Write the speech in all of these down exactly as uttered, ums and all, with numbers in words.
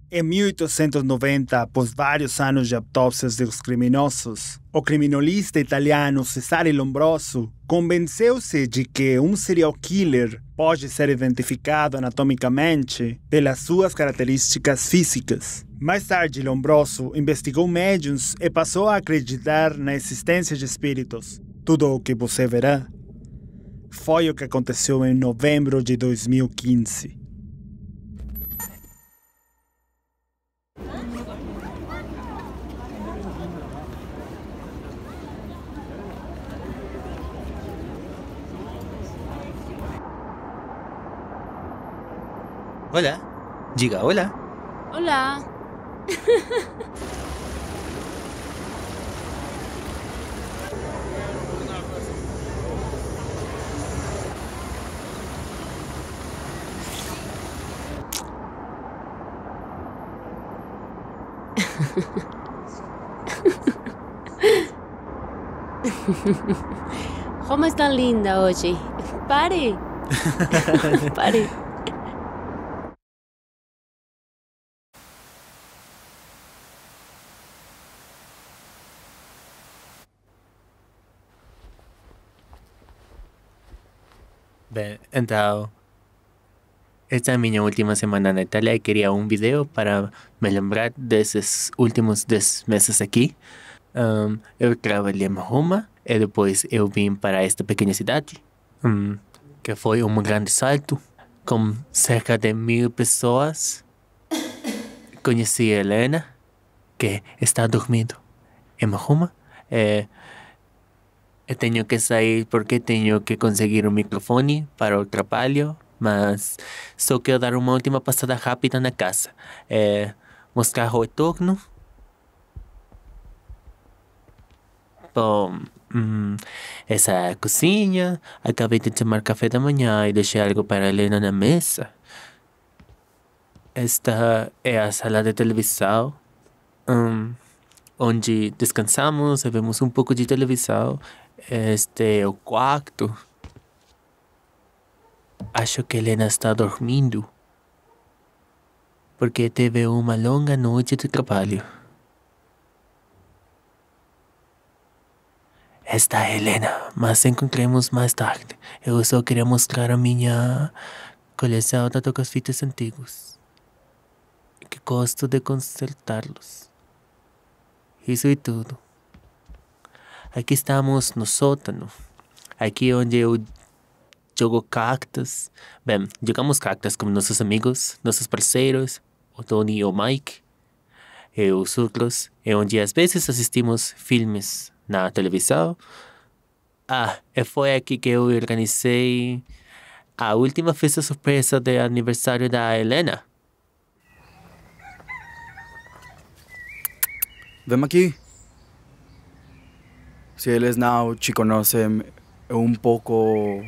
Em mil oitocentos e noventa, após vários anos de autópsias dos criminosos, o criminalista italiano Cesare Lombroso convenceu-se de que um serial killer pode ser identificado anatomicamente pelas suas características físicas. Mais tarde, Lombroso investigou médiums e passou a acreditar na existência de espíritos. Tudo o que você verá foi o que aconteceu em novembro de dois mil e quinze. Hola. Diga hola. Hola. ¿Cómo está linda hoje? Pare. Pare. Bem, então, esta é a minha última semana na Itália e queria um vídeo para me lembrar desses últimos dez meses aqui. Um, eu trabalhei em Roma e depois eu vim para esta pequena cidade, um, que foi um grande salto, com cerca de mil pessoas. Conheci a Helena, que está dormindo em Roma. E, eu tenho que sair porque tenho que conseguir um microfone para o trabalho, mas só quero dar uma última passada rápida na casa. É, mostrar o entorno. Bom, hum, essa é a cozinha. Acabei de tomar café da manhã e deixei algo para a Helena na mesa. Esta é a sala de televisão, hum, onde descansamos e vemos um pouco de televisão. Este é o quarto. Acho que Helena está dormindo, porque teve uma longa noite de trabalho. Esta é Helena, mas encontremos mais tarde. Eu só queria mostrar a minha coleção de toca-fitas antigos, que gosto de consertá-los. Isso é tudo. Aqui estamos no sótano. Aqui onde eu jogo cartas. Bem, jogamos cartas com nossos amigos, nossos parceiros, o Tony e o Mike, e os outros. É onde às vezes assistimos filmes na televisão. Ah, e foi aqui que eu organizei a última festa surpresa de aniversário da Helena. Vem aqui. Se eles não te conhecem, é um pouco...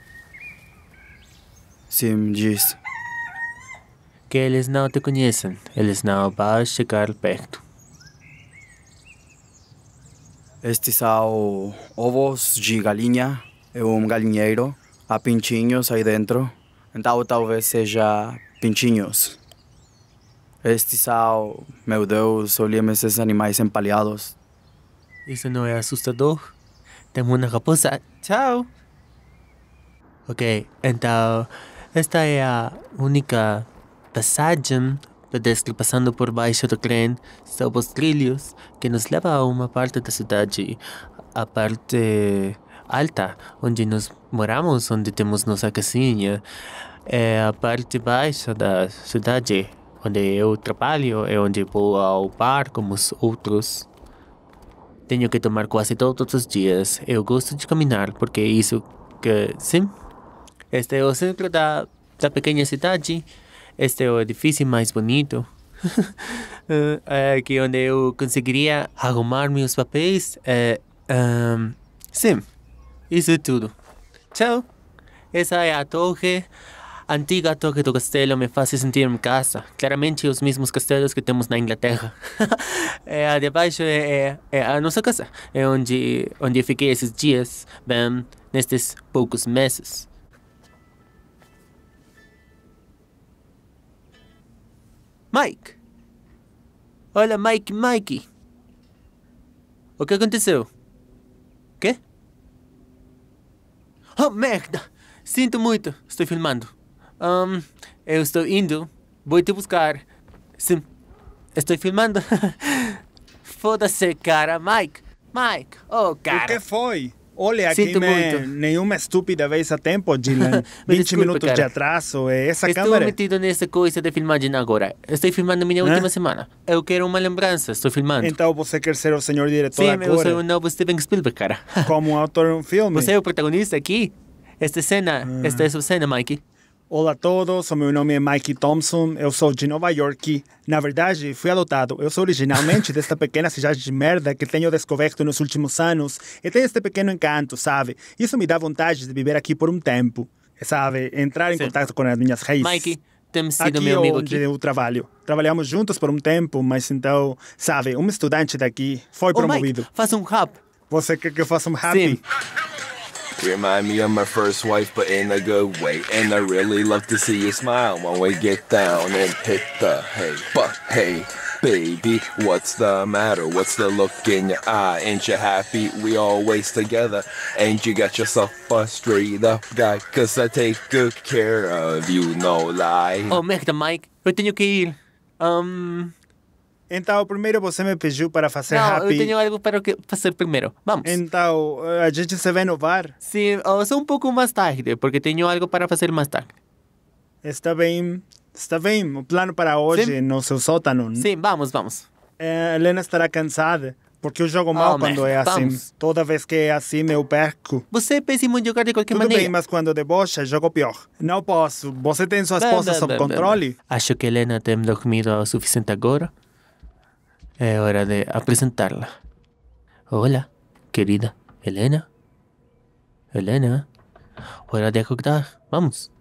Sim, diz. Que eles não te conhecem, eles não vão chegar perto. Estes são ovos de galinha. É um galinheiro. Há pintinhos aí dentro. Então talvez seja pintinhos. Estes são... Meu Deus, olhem esses animais empalhados. Isso não é assustador? Temos uma raposa. Tchau! Ok, então... Esta é a única passagem pedestre passando por baixo do trem, sob os trilhos, que nos leva a uma parte da cidade, a parte alta, onde nós moramos, onde temos nossa casinha, é a parte baixa da cidade, onde eu trabalho, é onde vou ao bar como os outros. Tenho que tomar quase todos os dias. Eu gosto de caminhar, porque é isso que, sim, este é o centro da, da pequena cidade. Este é o edifício mais bonito. É aqui onde eu conseguiria arrumar meus papéis. É, um, sim, isso é tudo. Tchau. Essa é a torre. A antiga torre do castelo me faz sentir em casa. Claramente os mesmos castelos que temos na Inglaterra. É, a de baixo é, é, é a nossa casa. É onde, onde eu fiquei esses dias, bem, nestes poucos meses. Mike, Olha, Mike, Mike. O que aconteceu? Quê? Oh, merda! Sinto muito. Estou filmando. Um, eu estou indo. Vou te buscar. Sim. Estou filmando. Foda-se, cara. Mike. Mike. Oh, O cara. que foi? Olha, aqui Sinto me... muito. nenhuma estúpida vez a tempo, Dylan. Me vinte desculpa, minutos de cara. atraso. É essa Estou câmera? metido nessa coisa de filmagem agora. Estou filmando minha Hã? última semana. Eu quero uma lembrança. Estou filmando. Então você quer ser o senhor diretor Sim, eu agora? sou o novo Steven Spielberg, cara. Como um autor em um filme? Você é o protagonista aqui? Esta cena, esta é sua cena, Mikey. Olá a todos, o meu nome é Mikey Thompson, eu sou de Nova York. Na verdade, fui adotado. Eu sou originalmente desta pequena cidade de merda que tenho descoberto nos últimos anos e tem este pequeno encanto, sabe? Isso me dá vontade de viver aqui por um tempo, sabe? Entrar em Sim. contato com as minhas raízes. Mikey, temos sido Aqui meu é amigo onde aqui. eu trabalho. Trabalhamos juntos por um tempo, mas então, sabe, um estudante daqui foi Oh, Mike, promovido. faz um rap. Você quer que eu faça um happy? Sim. Remind me of my first wife, but in a good way. And I really love to see you smile when we get down and hit the hay. But hey, baby, what's the matter? What's the look in your eye? Ain't you happy we always together? Ain't you got yourself a straight up guy? Cause I take good care of you, no lie. Oh, merda, Mike. Eu tenho que ir. Um, Então, primeiro você me pediu para fazer não, happy. eu tenho algo para que fazer primeiro. Vamos. Então, a gente se vê no bar. Sim, oh, só um pouco mais tarde, porque tenho algo para fazer mais tarde. Está bem. Está bem. O plano para hoje Sim. no seu sótano. Sim, vamos, vamos. É, Helena estará cansada. Porque eu jogo mal Oh, quando merda, é assim. vamos. Toda vez que é assim, eu perco. Você é péssimo em jogar de qualquer Tudo maneira. bem, mas quando debocha, jogo pior. Não posso. Você tem sua Bem, esposa bem, sob bem, bem, controle? bem. Acho que Helena tem dormido o suficiente agora. É hora de apresentá-la. Olá, querida Helena. Helena, hora de acordar. Vamos.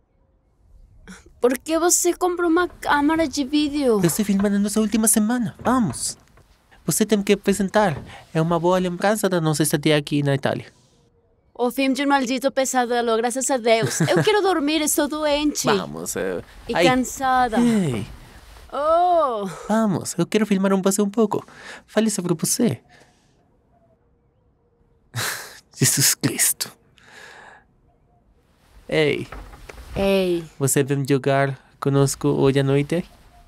Por que você comprou uma câmera de vídeo? Eu estou filmando nossa última semana. Vamos. Você tem que apresentar. É uma boa lembrança da nossa estadia aqui na Itália. O filme de um maldito pesadelo, graças a Deus. Eu quero dormir, estou doente. Vamos. eh, E ai. cansada. Ei, Oh, vamos. Eu quero filmar um você um pouco. Fale sobre você. Jesus Cristo. Ei, ei, você vem jogar conosco hoje à noite?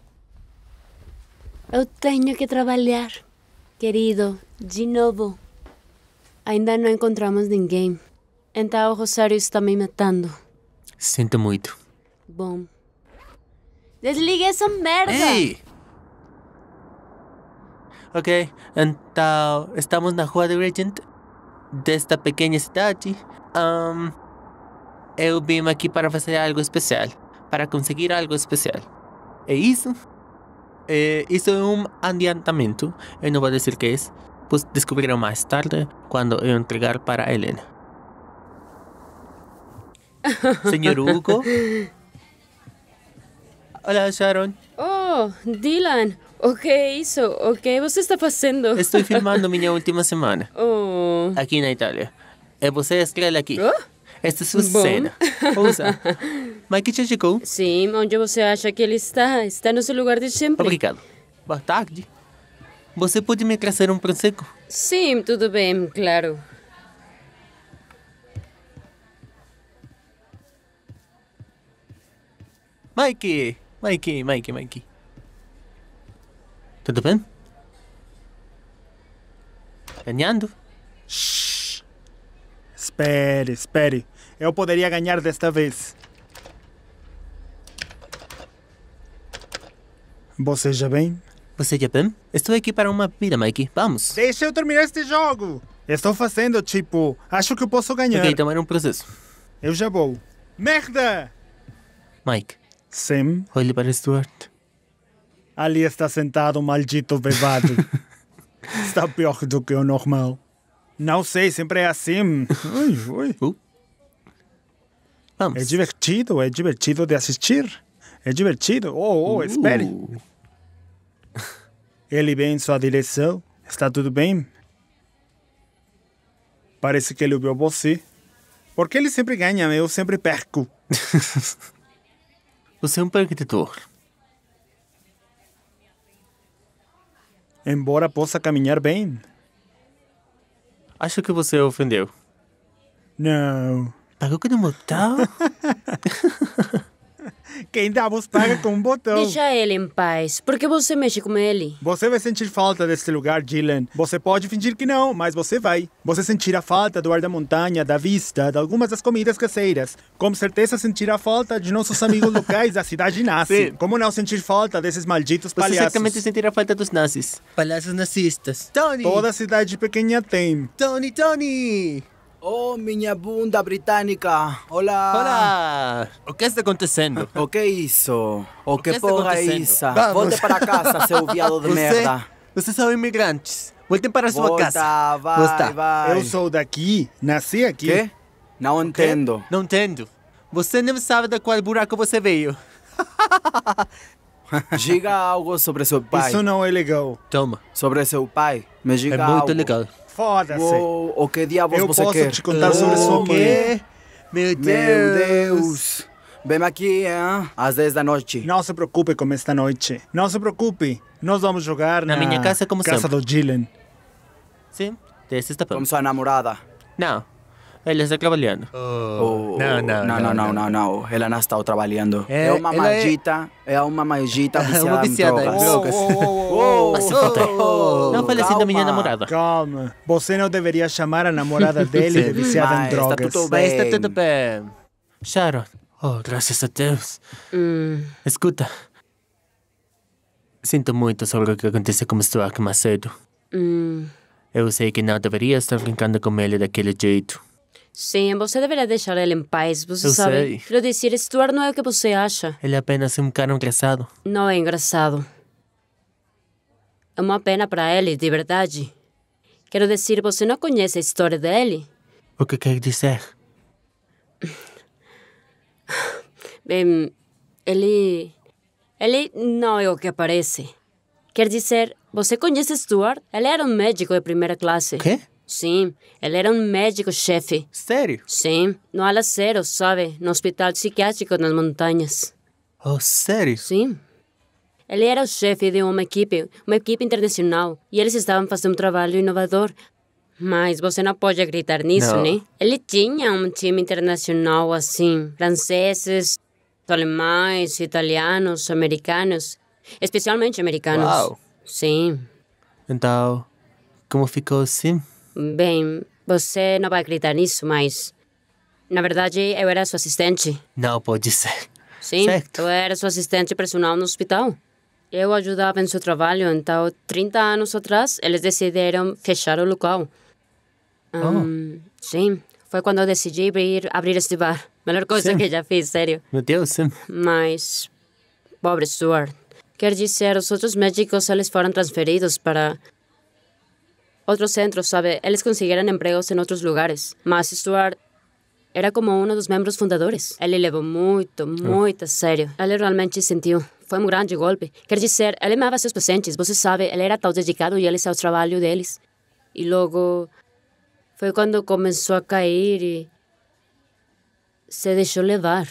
eu tenho que trabalhar. Querido, de novo. Ainda não encontramos ninguém. Então o Rosário está me matando. Sinto muito. Bom. Desligue essa merda! Ei! Ok, então estamos na rua de Regent, desta pequena cidade. Ahn, eu vim aqui para fazer algo especial, para conseguir algo especial. É isso? É, isso é um adiantamento, eu não vou dizer o que é, pois descobrirão mais tarde quando eu entregar para a Helena. Senhor Hugo? Olá, Sharon. Oh, Dylan, o que é isso? O que você está fazendo? Estou filmando minha última semana. Oh, Aqui na Itália. É você a estrela aqui. Oh? Esta é sua Bom. cena. Ouça. Mike já chegou. sim, onde você acha que ele está? Está no seu lugar de sempre. Obrigado. Boa tarde. Você pode me trazer um prosecco? Sim, tudo bem, claro. Mike! Mike, Mike, Mike. Tudo bem? Ganhando? Espere, espere. Eu poderia ganhar desta vez. Você já bem? Você já bem? Estou aqui para uma vida, Mike. Vamos. Deixa eu terminar este jogo. Estou fazendo, tipo, acho que eu posso ganhar. Ok, tomar um processo. Eu já vou. Merda! Mike, Sim, olhe para Stuart. ali está sentado um maldito bebado. Está pior do que o normal. Não sei, sempre é assim. Ui, ui. Uh. Vamos. É divertido, é divertido de assistir. É divertido. Oh, oh, espere. Uh. Ele vem em sua direção. Está tudo bem? Parece que ele ouviu você. Porque ele sempre ganha, eu sempre perco. Você é um perdedor. embora possa caminhar bem. Acho que você ofendeu. Não. Pagou com um botão? Quem dá vos paga com um botão. Deixa ele em paz. Por que você mexe com ele? Você vai sentir falta desse lugar, Dylan. Você pode fingir que não, mas você vai. Você sentirá falta do ar da montanha, da vista, de algumas das comidas caseiras. Com certeza sentirá falta de nossos amigos locais da cidade nazi. Sim. Como não sentir falta desses malditos Você palhaços? certamente sentirá falta dos nazis. Palhaços nazistas. Tony! Toda cidade pequena tem. Tony, Tony! Oh, minha bunda britânica. Olá. Olá! O que está acontecendo? O que é isso? O que, que está porra é acontecendo? isso? Vamos. Volte para casa, seu viado de Você, merda. vocês são imigrantes. Voltem para sua Volta, casa. vai, Volta. vai. Eu sou daqui, nasci aqui. Quê? Não entendo. Não entendo. Você não sabe da qual buraco você veio. Diga algo sobre seu pai. Isso não é legal. Toma. Sobre seu pai. Me diga É muito algo. legal. Foda-se. Uou, o que diabos Eu você posso quer? te contar sobre sua O mãe. quê? Meu Deus. Meu Deus. Vem aqui, hein? Às dez da noite. Não se preocupe com esta noite. Não se preocupe. Nós vamos jogar Na na, minha casa, como casa sempre. do Dylan. Sim, esse está Com bom. sua namorada. Não, ele está trabalhando. Oh, não, não, não, não, não, não, não. Ela não está trabalhando. É, É, uma ela é- maldita, é... uma maldita É viciada, uma viciada em em drogas. drogas. Oh, Vai se fuder. oh, Não fale assim da minha calma. namorada. Calma. Você não deveria chamar a namorada dele de Sim. viciada Mas em está drogas. tudo Mas está bem. tudo bem. Sharon. Oh, graças a Deus. Hum, Escuta. Sinto muito sobre o que aconteceu com o Stuart mais cedo. hum. Eu sei que não deveria estar brincando com ele daquele jeito. Sim, você deveria deixar ele em paz, você Eu sabe. sei. Quero dizer, Stuart não é o que você acha. Ele é apenas um cara engraçado. Não é engraçado. É uma pena para ele, de verdade. Quero dizer, você não conhece a história dele? O que quer dizer? Bem, ele... Ele não é o que parece. Quer dizer, você conhece Stuart? Ele era um médico de primeira classe. Quê? Sim, ele era um médico-chefe. Sério? Sim, no ala zero, sabe? No hospital psiquiátrico nas montanhas. Oh, sério? Sim. Ele era o chefe de uma equipe, uma equipe internacional. E eles estavam fazendo um trabalho inovador. Mas você não pode acreditar nisso, Não. né? Ele tinha um time internacional assim. Franceses, alemães, italianos, americanos. Especialmente americanos. Uau. Sim. Então, como ficou assim? Bem, você não vai acreditar nisso, mas... Na verdade, eu era sua assistente. Não pode ser. Sim, Certo. eu era sua assistente personal no hospital. Eu ajudava em seu trabalho, então, trinta anos atrás, eles decidiram fechar o local. Hum, Sim, foi quando eu decidi abrir, abrir este bar. Melhor coisa Sim. que já fiz, sério. Meu Deus, sim. Mas, pobre Stuart. Quer dizer, os outros médicos, eles foram transferidos para outros centros, sabe? Eles conseguiram empregos em outros lugares. Mas Stuart era como um dos membros fundadores. Ele levou muito, muito a sério. Ele realmente sentiu. Foi um grande golpe. Quer dizer, ele amava seus pacientes. Você sabe, ele era tão dedicado e eles ao trabalho deles. E logo, foi quando começou a cair e se deixou levar.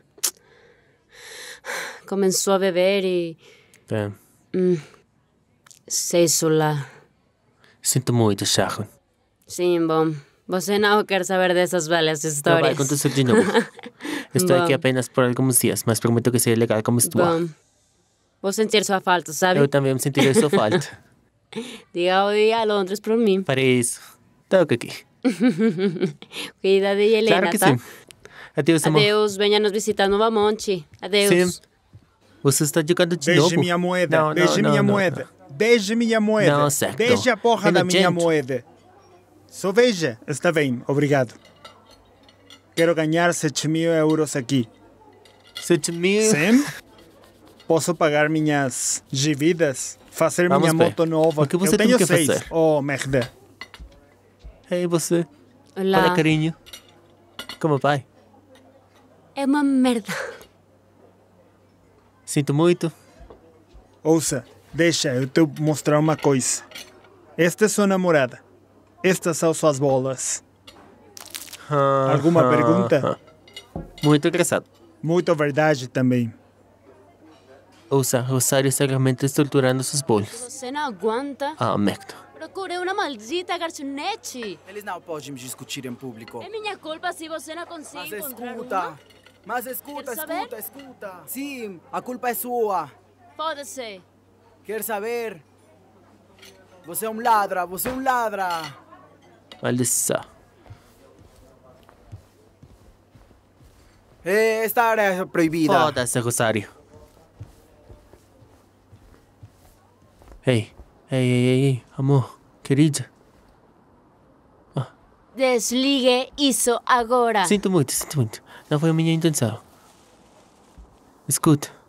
Começou a beber e Bem, se isolar. sinto muito, Sharon. Sim, bom. Você não quer saber dessas velhas Não vai histórias. acontecer de novo. Estou aqui Bom. apenas por alguns dias, mas prometo que serei legal como Stuart. Bom, vou sentir sua falta, sabe? Eu também me sentirei sua falta. Diga oi a Londres por mim. Para isso, toca aqui. Cuida de Helena, Claro que tá? sim. Adeus, amor. Adeus, venha nos visitar novamente. Adeus. Sim. Você está jogando de Beije novo? minha moeda. Não, não, Beije não, minha não, moeda. Beije minha moeda. Não, certo. Beije a porra É da minha nojento. moeda. Só veja. Está bem, obrigado. Quero ganhar sete mil euros aqui. Sete mil. Sim? Posso pagar minhas dívidas? Fazer Vamos minha ver. moto nova. O que você Eu tenho tem que seis. fazer? Oh, merda. Ei, você. Olá. Olha, carinho. Como vai? É uma merda. Sinto muito. Ouça, deixa eu te mostrar uma coisa. Esta é sua namorada. Estas são suas bolas. Alguma pergunta? Muito engraçado. Muito verdade também. Usa Rosário sagamente estruturando seus bolos. Você não aguenta? Ah, merda. Procurei uma maldita garçonete. Eles não podem discutir em público. É minha culpa se você não consegue Mas encontrar escuta. uma? Mas escuta, Quer saber? escuta, escuta. Sim, a culpa é sua. Foda-se. Quer saber? Você é um ladra, você é um ladra. Maldição. Eh, Esta área é proibida. Foda-se, Rosário. Ei, ei, ei, ei, ei, amor, querida. Desligue isso agora. Sinto muito, sinto muito. Não foi a minha intenção. Escuta.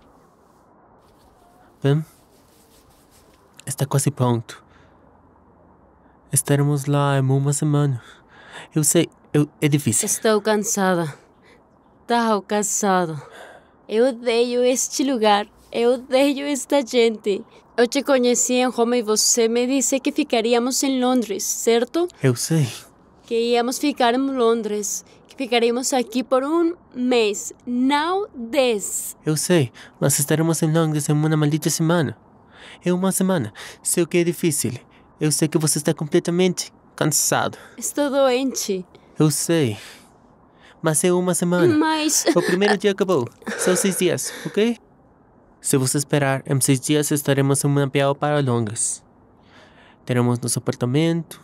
Vem. Está quase pronto. Estaremos lá em uma semana. Eu sei, eu, é difícil. Estou cansada. Estou cansada. Eu odeio este lugar. Eu odeio esta gente. Eu te conheci em Roma e você me disse que ficaríamos em Londres, certo? Eu sei. Que íamos ficar em Londres. Que ficaríamos aqui por um mês. Não dez. Eu sei, mas estaremos em Londres em uma maldita semana. É uma semana. Sei que é difícil. Eu sei que você está completamente cansado. Estou doente. Eu sei. Mas é uma semana. Mas... O primeiro dia acabou. São seis dias, ok? Se você esperar, em seis dias estaremos em uma viagem para Londres. Teremos nosso apartamento.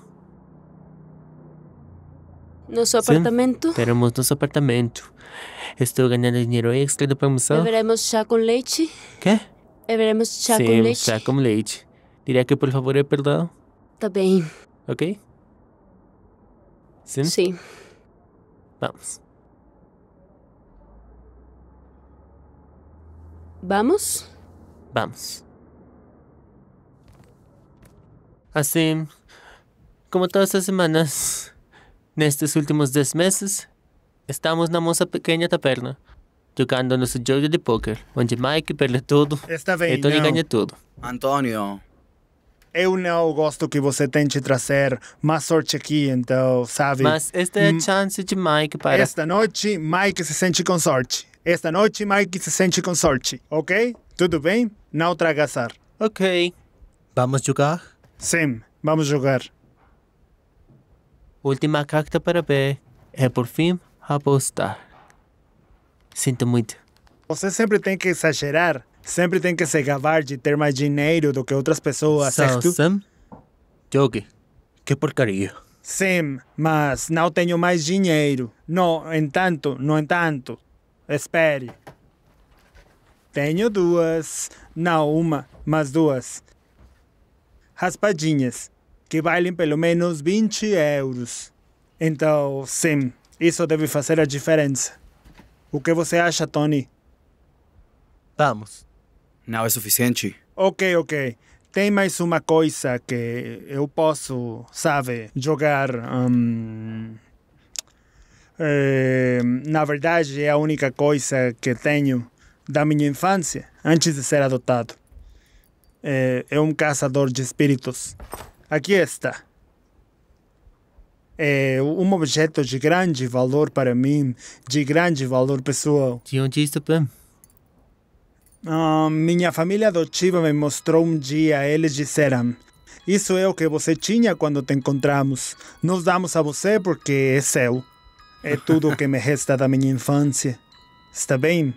Nosso Sim. apartamento? Teremos nosso apartamento. Estou ganhando dinheiro extra da promoção. Beberemos chá com leite? Quê? Beberemos chá Sim, com leite? chá com leite. Diria que por favor é perdão, Tá bem. ok? Sim? Sim. Vamos. Vamos? Vamos. Assim, como todas as semanas, nestes últimos dez meses, estamos na nossa pequena taberna, jogando nosso jogo de poker, onde Mike perde tudo Está e bem, Tony não. ganha tudo. Antônio, Eu não gosto que você tente trazer mais sorte aqui, então, sabe? Mas esta é a Hum, chance de Mike para... Esta noite, Mike se sente com sorte. Esta noite, Mike se sente com sorte, ok? Tudo bem? Não tragaçar. Ok. Vamos jogar? Sim, vamos jogar. Última carta para ver é por fim apostar. Sinto muito. Você sempre tem que exagerar. Sempre tem que se gabar de ter mais dinheiro do que outras pessoas, certo? Sam? Jogue. Que porcaria. Sim, mas não tenho mais dinheiro. No entanto, no entanto. Espere. Tenho duas. Não uma, mas duas. Raspadinhas, que valem pelo menos vinte euros. Então, sim, isso deve fazer a diferença. O que você acha, Tony? Vamos. não é suficiente. Ok, ok. Tem mais uma coisa que eu posso, sabe, jogar. hum, eh, na verdade, é a única coisa que tenho da minha infância, antes de ser adotado. É, é um caçador de espíritos. Aqui está. É um objeto de grande valor para mim, de grande valor pessoal. De onde isso vem? Ah, minha família adotiva me mostrou um dia. Eles disseram: isso é o que você tinha quando te encontramos. Nós damos a você porque é seu. É tudo o que me resta da minha infância. Está bem?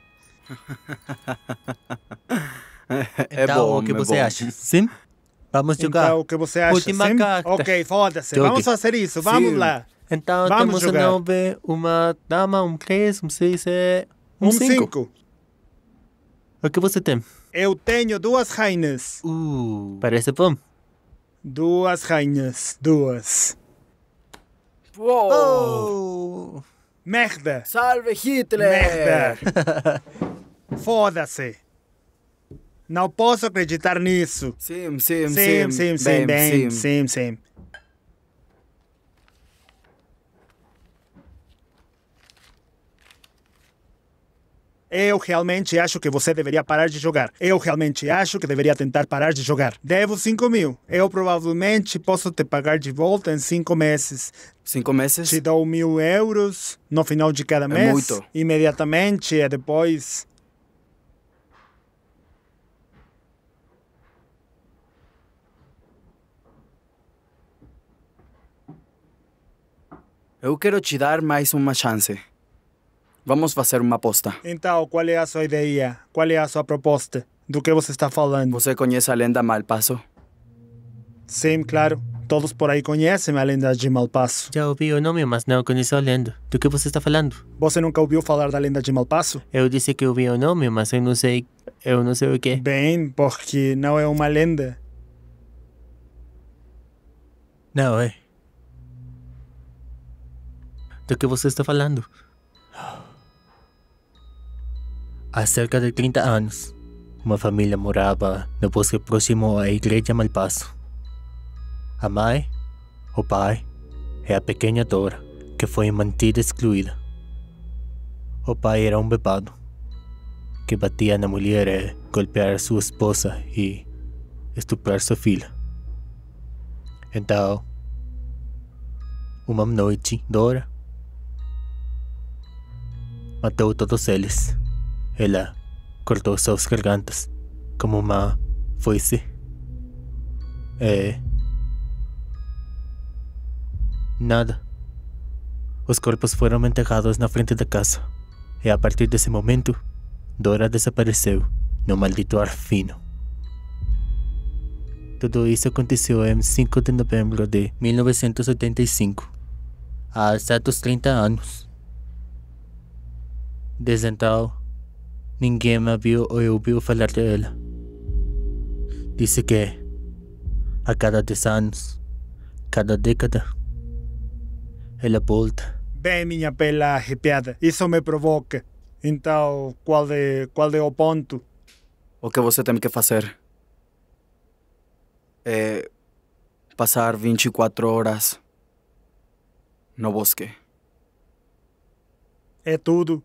É Então, bom, o que é você bom. acha? Sim? Vamos jogar. Então, o que você acha? Última sim? carta. Ok, foda-se. Jogue. Vamos fazer isso. Vamos Sim. lá. Então Vamos temos jogar. um nove, uma dama, um três, um seis, é... Um cinco. cinco. O que você tem? Eu tenho duas rainhas. Uh, parece bom. Duas rainhas. Duas. Uou! Oh. Merda. Salve Hitler! Merda. Foda-se. Não posso acreditar nisso. Sim, sim, Sim, sim, sim, bem, sim. sim, sim. Eu realmente acho que você deveria parar de jogar. Eu realmente acho que deveria tentar parar de jogar. Devo cinco mil. Eu provavelmente posso te pagar de volta em cinco meses. Cinco meses? Te dou mil euros no final de cada mês. muito. Imediatamente e depois... Eu quero te dar mais uma chance. Vamos fazer uma aposta. Então, qual é a sua ideia? Qual é a sua proposta? Do que você está falando? Você conhece a lenda Malpasso? Sim, claro. Todos por aí conhecem a lenda de Malpasso. Já ouvi o nome, mas não conheço a lenda. Do que você está falando? Você nunca ouviu falar da lenda de Malpasso? Eu disse que ouvi o nome, mas eu não sei... Eu não sei o que. Bem, porque não é uma lenda. Não, é. Do que você está falando? Há cerca de trinta anos, uma família morava no bosque próximo à igreja Malpasso. A mãe, o pai e a pequena Dora, que foi mantida excluída. O pai era um bebado, que batia na mulher e golpeava sua esposa e estuprar sua filha. Então, uma noite, Dora matou todos eles. Ela cortou suas gargantas como uma foice. E... nada. Os corpos foram enterrados na frente da casa. E a partir desse momento, Dora desapareceu no maldito ar fino. Tudo isso aconteceu em cinco de novembro de mil novecentos e oitenta e cinco, há exatos trinta anos. Desde então, ninguém me viu ou ouviu falar dela. Disse que a cada dez anos, cada década, ela volta. Bem, minha pele arrepiada. Isso me provoca. Então, qual é, qual é o ponto? O que você tem que fazer é passar vinte e quatro horas no bosque. É tudo.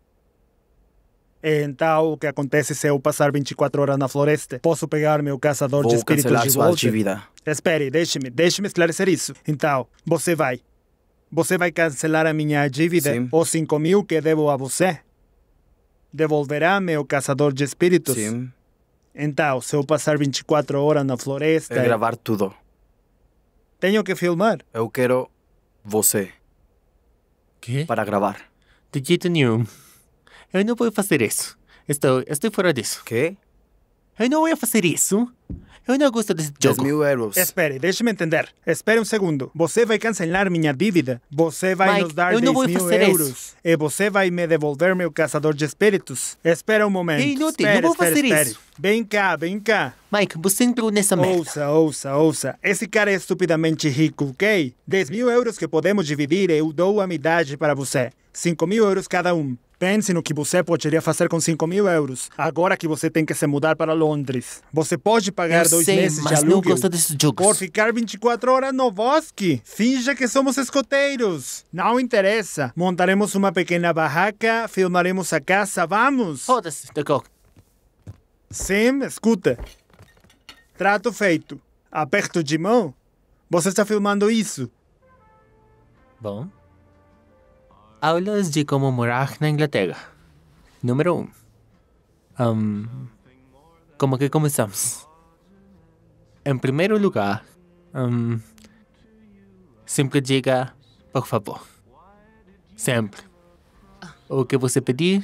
E então, o que acontece se eu passar vinte e quatro horas na floresta? Posso pegar meu caçador Vou de espíritos cancelar de sua volta? atividade. Espere, deixe-me, deixe-me esclarecer isso. Então, você vai. Você vai cancelar a minha dívida, Sim. os cinco mil que devo a você? Devolverá meu caçador de espíritos? Sim, Então, se eu passar vinte e quatro horas na floresta, é gravar tudo. tenho que filmar. Eu quero você Que? para gravar. De jeito nenhum. Eu não vou fazer isso. Estou, estou fora disso. Que? Eu não vou fazer isso. Eu não gosto desse dez jogo. mil euros. Espere, deixe-me entender. Espere um segundo. Você vai cancelar minha dívida. Você vai Mike, nos dar eu não dez vou mil fazer euros. isso. E você vai me devolver meu caçador de espíritos. Espera um momento. É inútil, espere, não vou espere, fazer espere. isso. Vem cá, vem cá. Mike, você entrou nessa merda. Ouça, ouça, ouça. Esse cara é estupidamente rico, ok? dez mil euros que podemos dividir, eu dou a metade para você. cinco mil euros cada um. Pense no que você poderia fazer com cinco mil euros. Agora que você tem que se mudar para Londres. Você pode pagar Eu dois sei, meses de mas não aluguel gosto desses jogos. por ficar vinte e quatro horas no bosque. Finja que somos escoteiros. Não interessa. Montaremos uma pequena barraca, filmaremos a casa, vamos? Foda-se, Decor. Sim, escuta. Trato feito. Aperto de mão. Você está filmando isso. Bom. Aulas de como morar na Inglaterra. Número um. Um, como que começamos? Em primeiro lugar, um, sempre diga, por favor. Sempre. O que você pedir?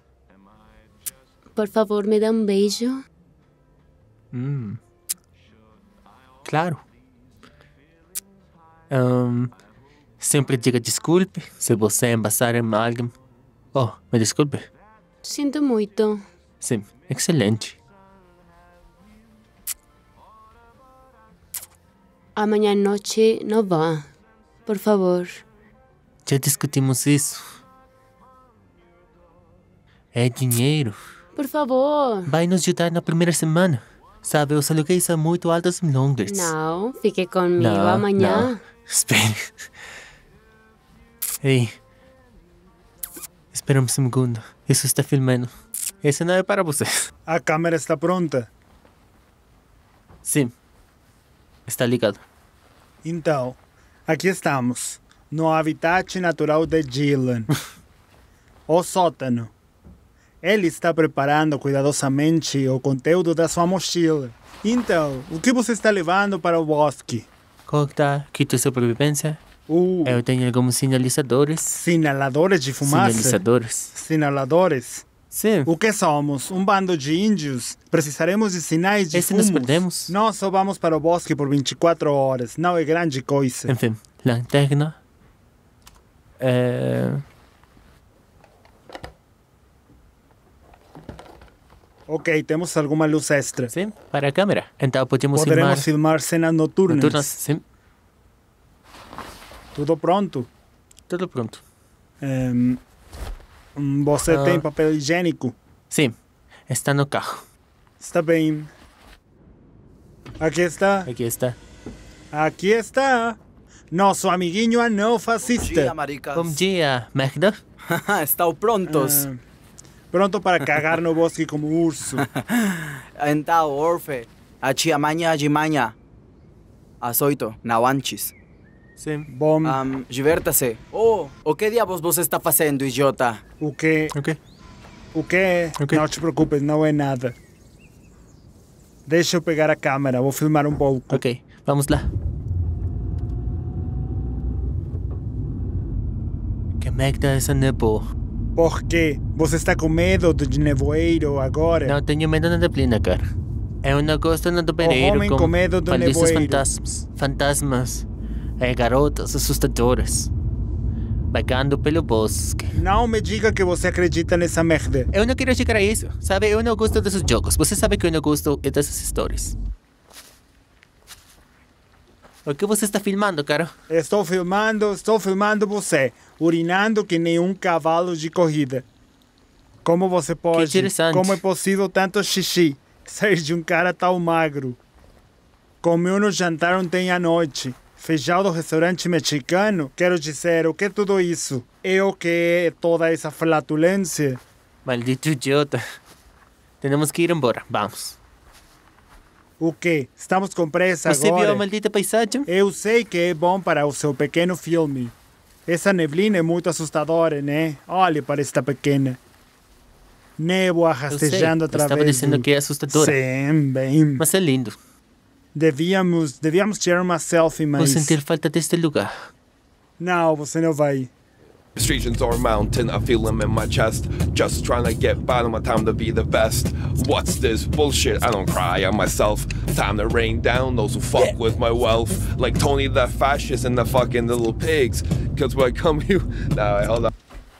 Por favor, me dá um beijo. Hum. Claro. Um, sempre diga desculpe se você embasar em alguém. Oh, me desculpe. Sinto muito. Sim, excelente. Amanhã à noite não vá. Por favor. Já discutimos isso. É dinheiro. Por favor. Vai nos ajudar na primeira semana. Sabe, os aluguéis são muito altos em Londres. Não, fique comigo Não, amanhã. não. Espere. Ei. Espera um segundo. Isso está filmando. Isso não é para você. A câmera está pronta. Sim. Está ligado. Então, aqui estamos, no habitat natural de Dylan. O sótano. Ele está preparando cuidadosamente o conteúdo da sua mochila. Então, o que você está levando para o bosque? Corta, kit de sobrevivência Uh, Eu tenho alguns sinalizadores. Sinaladores de fumaça? Sinalizadores. Sinaladores? Sim. O que somos? Um bando de índios? Precisaremos de sinais de Esse fumos. nos perdemos. Nós só vamos para o bosque por vinte e quatro horas. Não é grande coisa. Enfim, lanterna. É... Ok, temos alguma luz extra. Sim, para a câmera. Então podemos Poderemos filmar filmar cenas noturnas. noturnas. Sim, Tudo pronto. tudo pronto. Ehm, hum, você Ah. tem papel higiênico? Sim, está no carro. Está bem. Aqui está. Aqui está. Aqui está. Nosso amiguinho anão Bom fascista. dia, maricas. Bom dia, merda. Estão prontos? Ah, pronto para cagar no bosque como urso. Então, Orfe, a tia amanhã de manhã, às oito, não antes. Sim. Bom, Um, divirta-se. Oh, o que diabos você está fazendo, idiota? o que... Ok. O que? Ok. Não te preocupes, não é nada. Deixa eu pegar a câmera, vou filmar um pouco. Ok, vamos lá. Que merda é essa neblina? Por quê? Você está com medo de nevoeiro agora? Não tenho medo da neblina, cara. Eu não gosto do banheiro homem com com medo do palhaços nevoeiro. fantasmas. Fantasmas. É, garotas assustadoras. Vagando pelo bosque. Não me diga que você acredita nessa merda. Eu não quero chegar a isso. Sabe, eu não gosto desses jogos. Você sabe que eu não gosto dessas histórias. O que você está filmando, cara? Estou filmando, estou filmando você, urinando que nem um cavalo de corrida. Como você pode? interessante. Como é possível tanto xixi sair de um cara tão magro? Comeu no jantar ontem à noite. Feijão do restaurante mexicano? Quero dizer, o que é tudo isso? É o que é toda essa flatulência? Maldito idiota. Temos que ir embora. Vamos. O que? Estamos com pressa Você agora? viu a maldita paisagem? Eu sei que é bom para o seu pequeno filme. Essa neblina é muito assustadora, né? Olhe para esta pequena. Névoa Eu sei. rastejando Eu através estava dizendo do... que é assustadora. Sim, bem. Mas é lindo. Devíamos, devíamos tirar uma selfie, Vou mas... sentir falta deste lugar. Não, você não vai. Restrictions or mountain, I feel them in my chest. Just trying to get by on my time to be the best. What's this bullshit? I don't cry on myself. Time to rain down those who fuck with my wealth. Like Tony the fascist and the fucking little pigs. Cause when I come you. Nah, wait, hold on.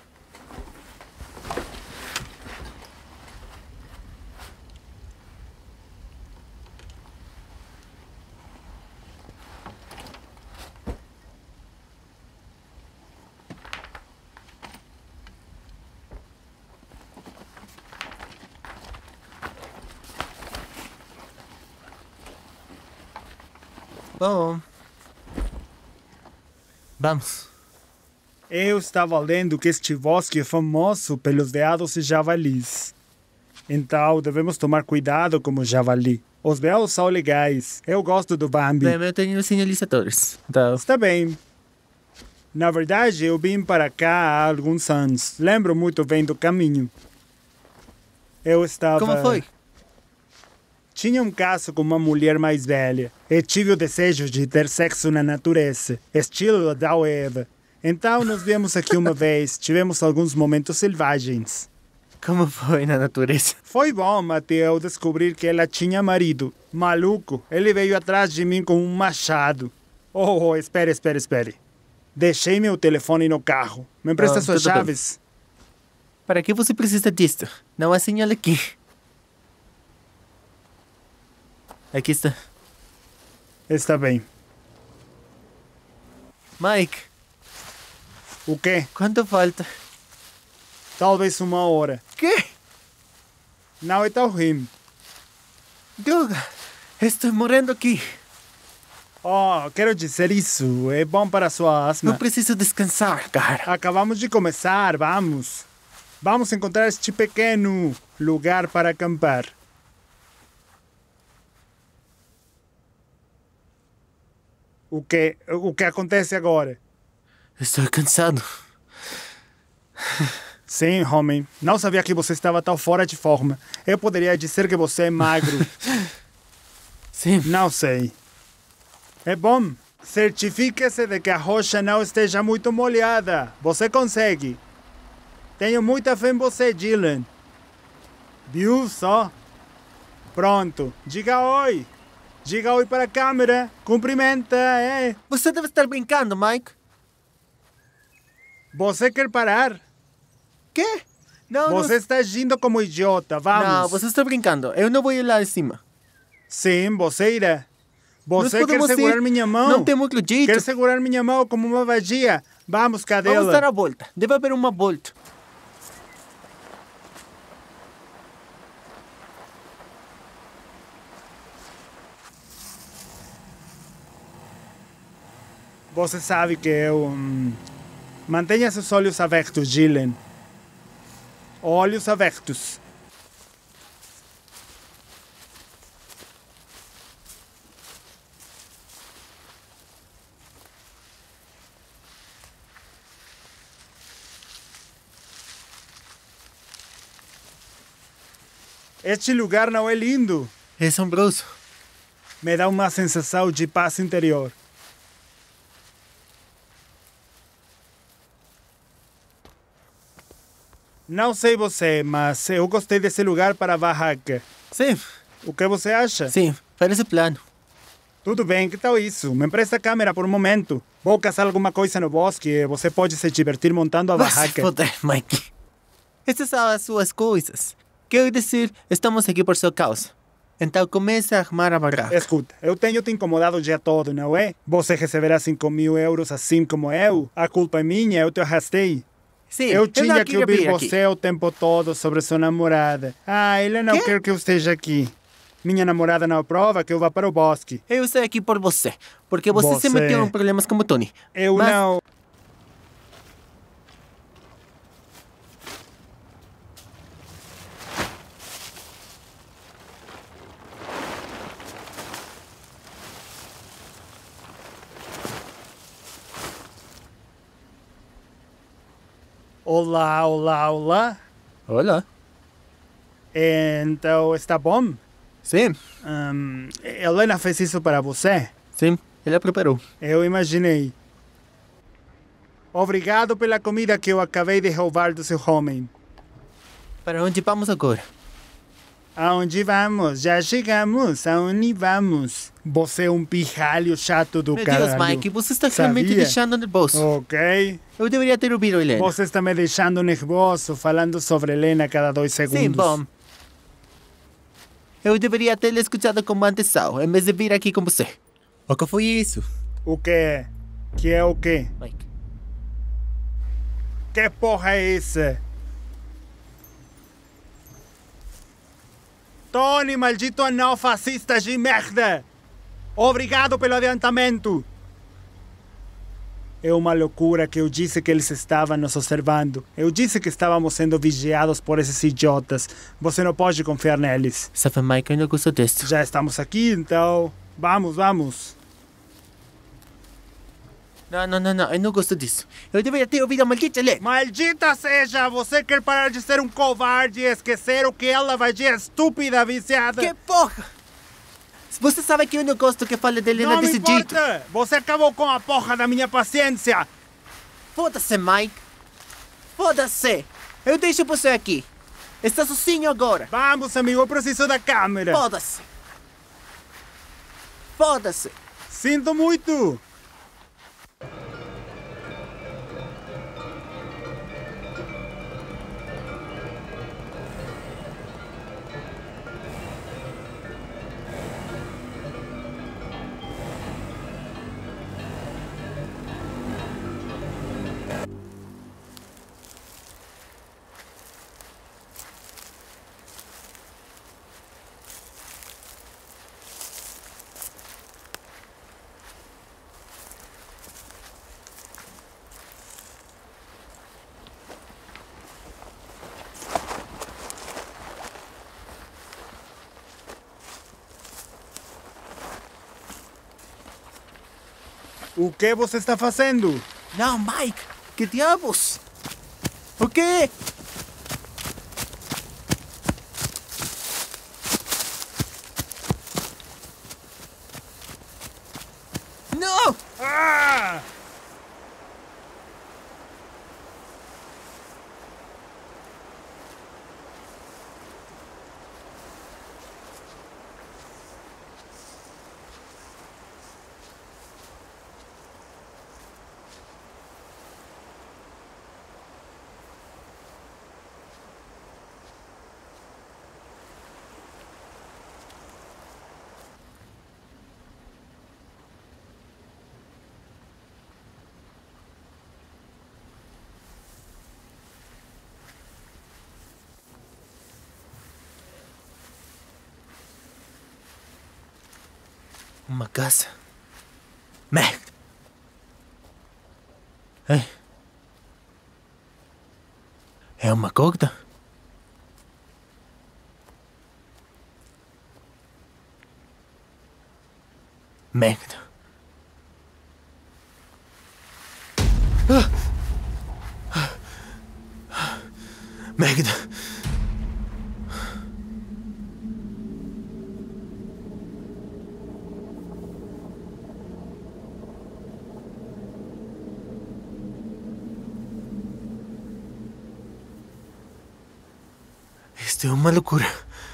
Bom. Vamos. Eu estava lendo que este bosque é famoso pelos veados e javalis. Então, devemos tomar cuidado com o javali. Os veados são legais. Eu gosto do Bambi. Bem, eu tenho sinalizadores. Então, Está bem. Na verdade, eu vim para cá há alguns anos. Lembro muito bem do caminho. Eu estava... como foi? Tinha um caso com uma mulher mais velha. E tive o desejo de ter sexo na natureza, estilo Adão e Eva. Então nos viemos aqui uma vez, tivemos alguns momentos selvagens. Como foi na natureza? Foi bom até eu descobrir que ela tinha marido. Maluco, ele veio atrás de mim com um machado. Oh, oh espere, espere, espere. Deixei meu telefone no carro. Me empresta Ah, suas tudo bem. chaves. Para que você precisa disto? Não há sinal aqui. Aqui está. Está bem. Mike, O quê? quanto falta? Talvez uma hora. Que? Não é tão ruim. Droga, estou morrendo aqui. Oh, quero dizer isso. É bom para a sua asma. Eu preciso descansar, cara. Acabamos de começar, vamos. Vamos encontrar este pequeno lugar para acampar. O que, o que acontece agora? Estou cansado. Sim, homem. Não sabia que você estava tão fora de forma. Eu poderia dizer que você é magro. Sim. Não sei. É bom. Certifique-se de que a rocha não esteja muito molhada. Você consegue. Tenho muita fé em você, Dylan. Viu só? Pronto. Diga oi. Diga oi para a câmera. Cumprimenta, é. Você deve estar brincando, Mike. Você quer parar? Quê? Não, Você não... está agindo como idiota. Vamos. Não, você está brincando. Eu não vou ir lá em cima. Sim, você irá. Você Nós quer podemos segurar ir. minha mão? Não temos acredito. Quer segurar minha mão como uma vadia? Vamos, cadela. Vamos dar a volta. Deve haver uma volta. Você sabe que eu... Hum, mantenha seus olhos abertos, Dylan. Olhos abertos. Este lugar não é lindo. É assombroso. Me dá uma sensação de paz interior. Não sei você, mas eu gostei desse lugar para a barraca. Sim, O que você acha? sim. Parece plano. Tudo bem, que tal isso? Me empresta a câmera por um momento. Vou caçar alguma coisa no bosque e você pode se divertir montando a Vai se barraca. foder, Mike. Essas são as suas coisas. Quero dizer, estamos aqui por sua causa. Então comece a armar a barraca. Escuta, eu tenho te incomodado o dia todo, não é? Você receberá cinco mil euros assim como eu. A culpa é minha, eu te arrastei. Sim, Eu não tinha que queria ouvir vir aqui. você o tempo todo sobre sua namorada. Ah, ele não Quê? quer que eu esteja aqui. Minha namorada não aprova que eu vá para o bosque. Eu estou aqui por você, porque você, Você- se meteu em problemas como Tony. Eu Mas- não... Olá, olá, olá. Olá. Então, está bom? Sim, Hum, Helena fez isso para você? sim, ela preparou. Eu imaginei. Obrigado pela comida que eu acabei de roubar do seu homem. Para onde vamos agora? Aonde vamos? Já chegamos. Aonde vamos? Você é um pirralho chato do Meu caralho. Deus, Mike, você está realmente Sabia? deixando nervoso. Ok. Eu deveria ter ouvido Helena. Você está me deixando nervoso falando sobre Helena a cada dois segundos. Sim, bom. Eu deveria ter lhe escutado como atenção, em vez de vir aqui com você. O que foi isso? O que? Que é o quê? Mike. Que porra é essa? Tony, maldito anão fascista de merda! Obrigado pelo adiantamento! É uma loucura que eu disse que eles estavam nos observando. Eu disse que estávamos sendo vigiados por esses idiotas. Você não pode confiar neles. Sabe, Mike, eu não gosto disso. Já estamos aqui, então... Vamos, vamos. Não, não, não, não, eu não gosto disso. Eu deveria ter ouvido a maldita Helena. Maldita seja! Você quer parar de ser um covarde e esquecer o que ela vai dizer, estúpida viciada? Que porra! Você sabe que eu não gosto que fale de Helena Não me desse jeito. importa! Você acabou com a porra da minha paciência! Foda-se, Mike. Foda-se. Eu deixo você aqui. Está sozinho agora. Vamos, amigo, eu preciso da câmera! Foda-se. Foda-se. Sinto muito! O que você está fazendo? Não, Mike. Que diabos? O quê? Não! Uma casa. Merda. Ei. É uma corda? Merda. Ah! Merda. Isto é uma loucura.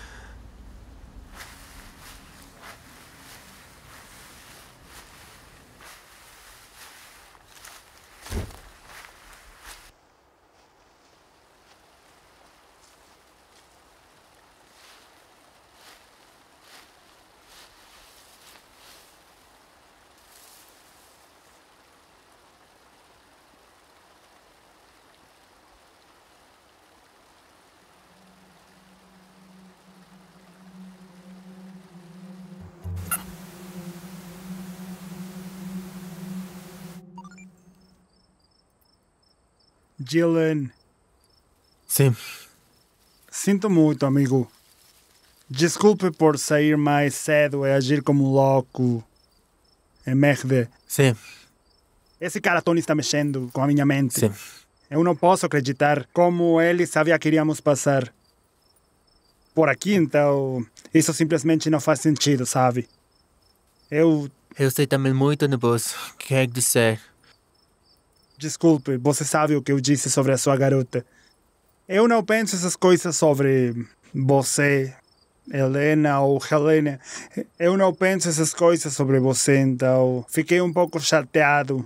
Dylan, Sim. sinto muito, amigo. Desculpe por sair mais cedo e agir como um louco. É merda. Sim. Esse cara Tony está mexendo com a minha mente. Sim. Eu não posso acreditar como ele sabia que iríamos passar por aqui, então isso simplesmente não faz sentido, sabe? Eu... Eu sei também muito nervoso. Quer dizer... Desculpe, você sabe o que eu disse sobre a sua garota. Eu não penso essas coisas sobre você, Helena ou Helena. Eu não penso essas coisas sobre você, então fiquei um pouco chateado.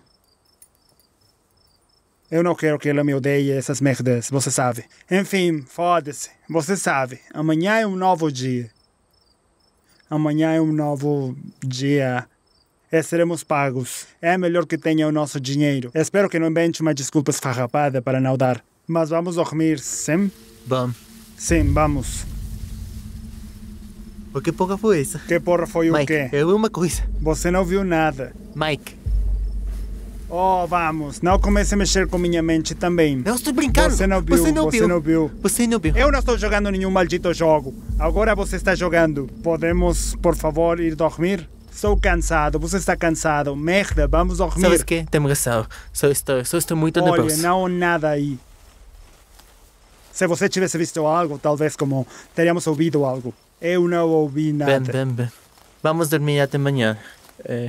Eu não quero que ela me odeie, essas merdas, você sabe. Enfim, foda-se, você sabe. Amanhã é um novo dia. Amanhã é um novo dia. E seremos pagos. É melhor que tenha o nosso dinheiro. Espero que não invente uma desculpa esfarrapada para não dar. Mas vamos dormir, sim? Bom. Sim, vamos. O que porra foi isso? Que porra foi Mike, o quê? eu vi uma coisa. Você não viu nada. Mike. Oh, vamos. Não comece a mexer com minha mente também. Eu estou brincando. Você não viu, Você não você viu. não viu. Você não viu. Eu não estou jogando nenhum maldito jogo. Agora você está jogando. Podemos, por favor, ir dormir? Estou cansado. Você está cansado. Merda, vamos dormir. Sabes o quê? Tem razão. Só estou, só estou muito Olha, nervoso. não há nada aí. Se você tivesse visto algo, talvez como teríamos ouvido algo. Eu não ouvi nada. Bem, bem, bem. Vamos dormir até amanhã. É...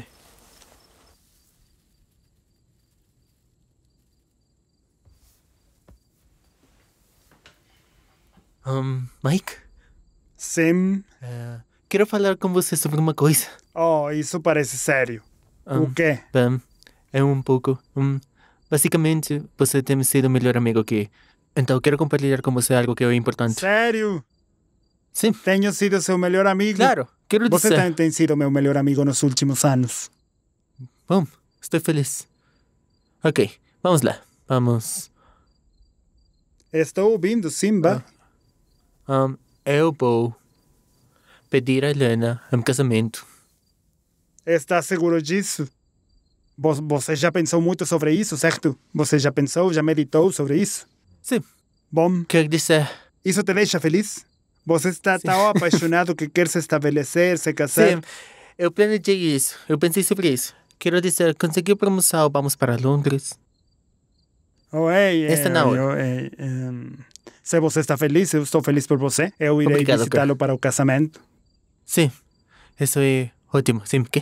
Um, Mike? Sim. É, quero falar com você sobre uma coisa. Oh, isso parece sério. Um, O quê? Bem, é um pouco... Um, basicamente, você tem sido o melhor amigo aqui. Então, quero compartilhar com você algo que é importante. Sério? Sim. Tenho sido seu melhor amigo? Claro, quero Você dizer... também tem sido meu melhor amigo nos últimos anos. Bom, estou feliz. Ok, vamos lá. Vamos... Estou ouvindo, Simba. Um, eu vou pedir a Helena um casamento. Está seguro disso? Vo- Você já pensou muito sobre isso, certo? Você já pensou, já meditou sobre isso? Sim. Bom, Quer dizer... isso te deixa feliz? Você está Sim. tão apaixonado que quer se estabelecer, se casar? Sim, eu planejei isso. Eu pensei sobre isso. Quero dizer, consegui promoção, vamos para Londres. Oh, ei, Está ei, na hora. oh, ei, em, se você está feliz, eu estou feliz por você. Eu irei Obrigado, visitá-lo cara. para o casamento. Sim, isso é ótimo. Sim, o quê?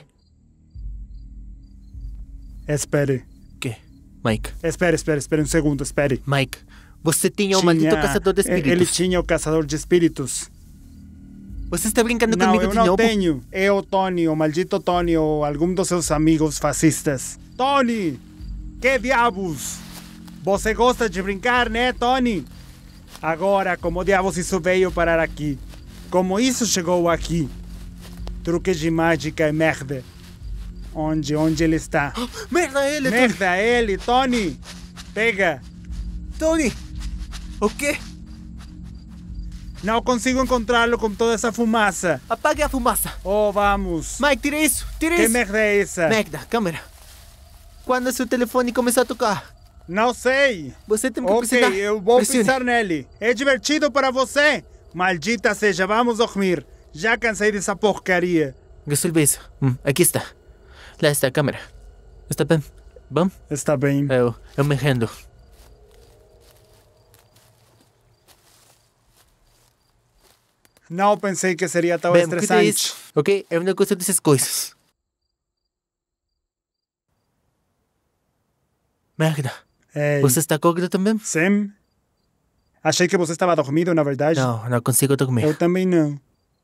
Espere. quê? Mike. Espere, espere, espere um segundo, espere. Mike, você tinha um maldito caçador de espíritos. Ele tinha o caçador de espíritos. Você está brincando Não, comigo eu de não novo? tenho. É o Tony, o maldito Tony, ou algum dos seus amigos fascistas. Tony! Que diabos? Você gosta de brincar, né, Tony? Agora, como diabos isso veio parar aqui? Como isso chegou aqui? Truque de mágica e merda. Onde, onde ele está? Merda, ele! Merda, ele, Tony! Pega! Tony! O quê? Não consigo encontrá-lo com toda essa fumaça. Apague a fumaça. Oh, vamos. Mike, tira isso. Tira Que isso. merda é essa? Merda, câmera. Quando seu telefone começar a tocar? Não sei. Você tem que Ok, precisar. eu vou Pressione. pisar nele. É divertido para você? Maldita seja, vamos dormir. Já cansei dessa porcaria. Resolve isso. Hum, aqui está. Lá está a câmera. Está bem? Bom? Está bem. Eu, eu me rendo. Não pensei que seria tão Bem, o que é estressante. isso? Ok? Eu não gosto dessas coisas. Merda. Ei, Você está cólico também? Sim? Achei que você estava dormindo, na verdade. Não, não consigo dormir. Eu também não.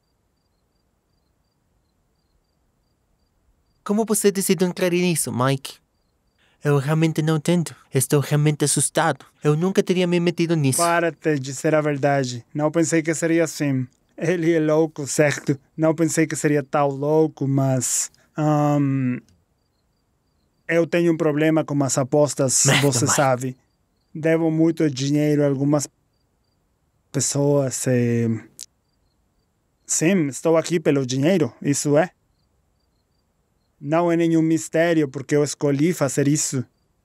Como você decidiu entrar nisso, Mike? Eu realmente não entendo. Estou realmente assustado. Eu nunca teria me metido nisso. Para de dizer a verdade. Não pensei que seria assim. Ele é louco, certo? Não pensei que seria tão louco, mas... ahn, eu tenho um problema com as apostas, Merda, você Mike. sabe. Devo muito dinheiro a algumas pessoas. E... Sim, estou aqui pelo dinheiro, isso é. Não é nenhum mistério porque eu escolhi fazer isso.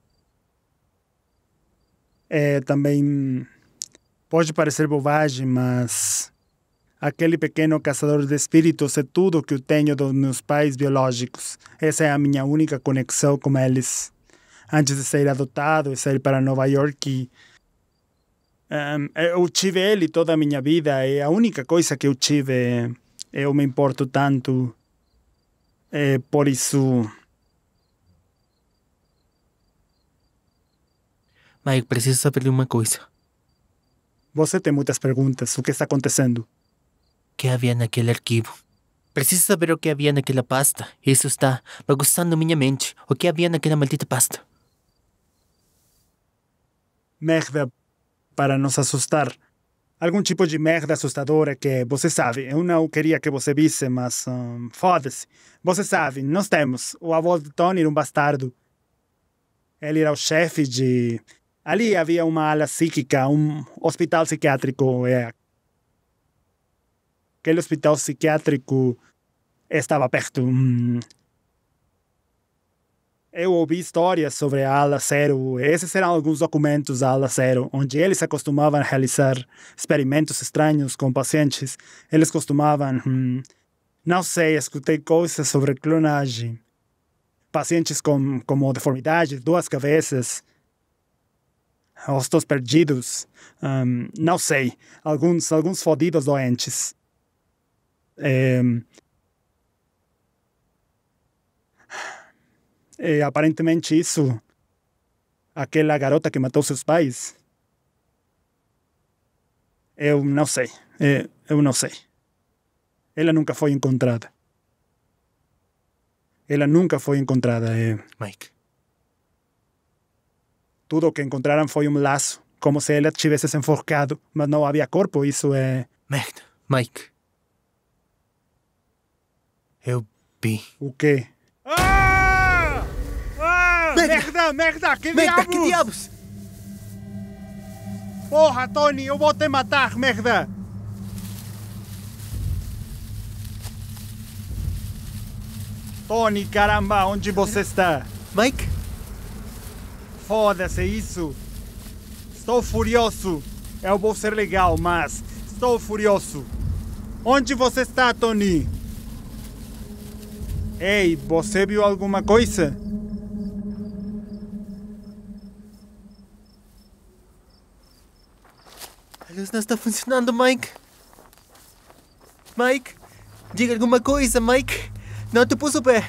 É também... Pode parecer bobagem, mas... Aquele pequeno caçador de espíritos é tudo que eu tenho dos meus pais biológicos. Essa é a minha única conexão com eles. Antes de ser adotado e sair para Nova York, um, eu tive ele toda a minha vida. É a única coisa que eu tive. Eu me importo tanto. É por isso... Mike, preciso saber uma coisa. Você tem muitas perguntas. O que está acontecendo? O que havia naquele arquivo? Preciso saber o que havia naquela pasta. Isso está bagunçando minha mente. O que havia naquela maldita pasta? Merda para nos assustar. Algum tipo de merda assustadora que você sabe. Eu não queria que você visse, mas hum, foda-se. Você sabe, nós temos. O avô de Tony era um bastardo. Ele era o chefe de... Ali havia uma ala psíquica, um hospital psiquiátrico. É. Aquele hospital psiquiátrico estava perto. Hum. Eu ouvi histórias sobre a ala zero. Esses eram alguns documentos da ala zero, onde eles acostumavam a realizar experimentos estranhos com pacientes. Eles costumavam... Hum, não sei, escutei coisas sobre clonagem. Pacientes com como deformidades, duas cabeças, rostos perdidos. Um, não sei, alguns, alguns fodidos doentes. É, E aparentemente isso, aquela garota que matou seus pais, eu não sei, é, eu não sei. Ela nunca foi encontrada. Ela nunca foi encontrada. É. Mike. Tudo o que encontraram foi um laço, como se ela tivesse se enforcado, mas não havia corpo, isso é... Merda. Mike. Eu vi. O quê? Ah! Ah! Merda! Merda, merda, que Merda, diabos! que diabos? Porra, Tony, eu vou te matar, merda! Tony, caramba, onde você está? Mike? Foda-se isso! Estou furioso! Eu vou ser legal, mas estou furioso! Onde você está, Tony? Ei, você viu alguma coisa? A luz não está funcionando, Mike. Mike? Diga alguma coisa, Mike. Não te pus o pé.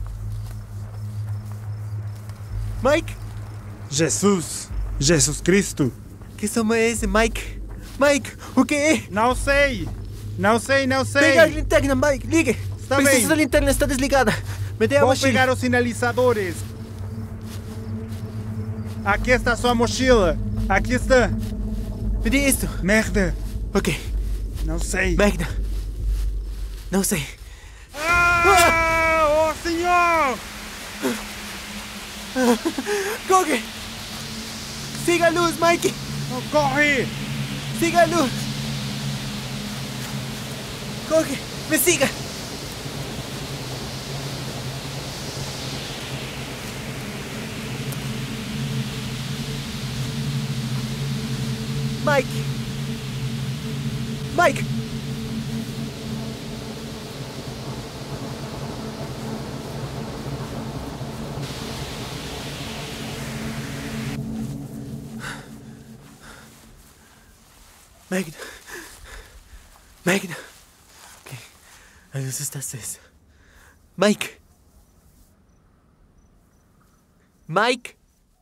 Mike? Jesus! Jesus Cristo! Que som é esse, Mike? Mike, o que é? Não sei! Não sei, não sei! Pega a linterna, Mike. Ligue. Está Preciso bem. da linterna, está desligada. Me dê a Vou mochila. pegar os sinalizadores. Aqui está sua mochila. Aqui está. Me dê isto. Merda. Ok. Não sei. Merda. Não sei. Ah! Oh, senhor! Corre! Siga a luz, Mike. Oh, corre! Siga a luz. Jorge, me siga. Mike. Mike. Magda. Magda. Ok. Adiós, estás. Mike. Mike.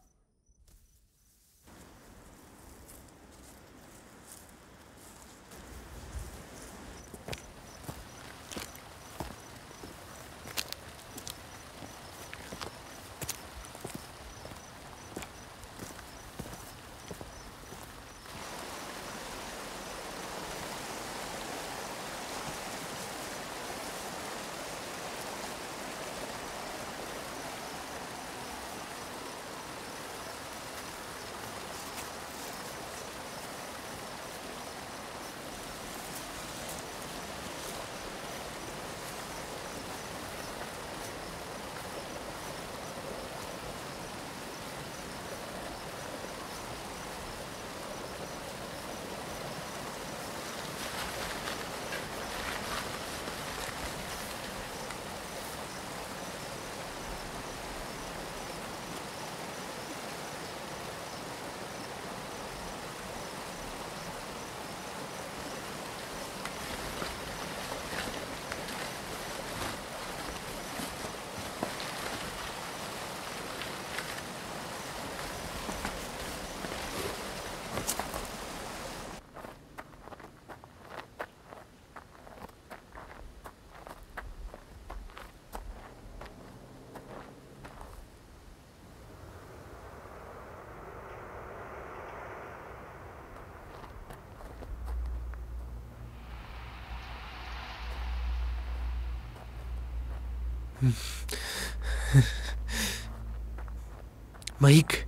Mike.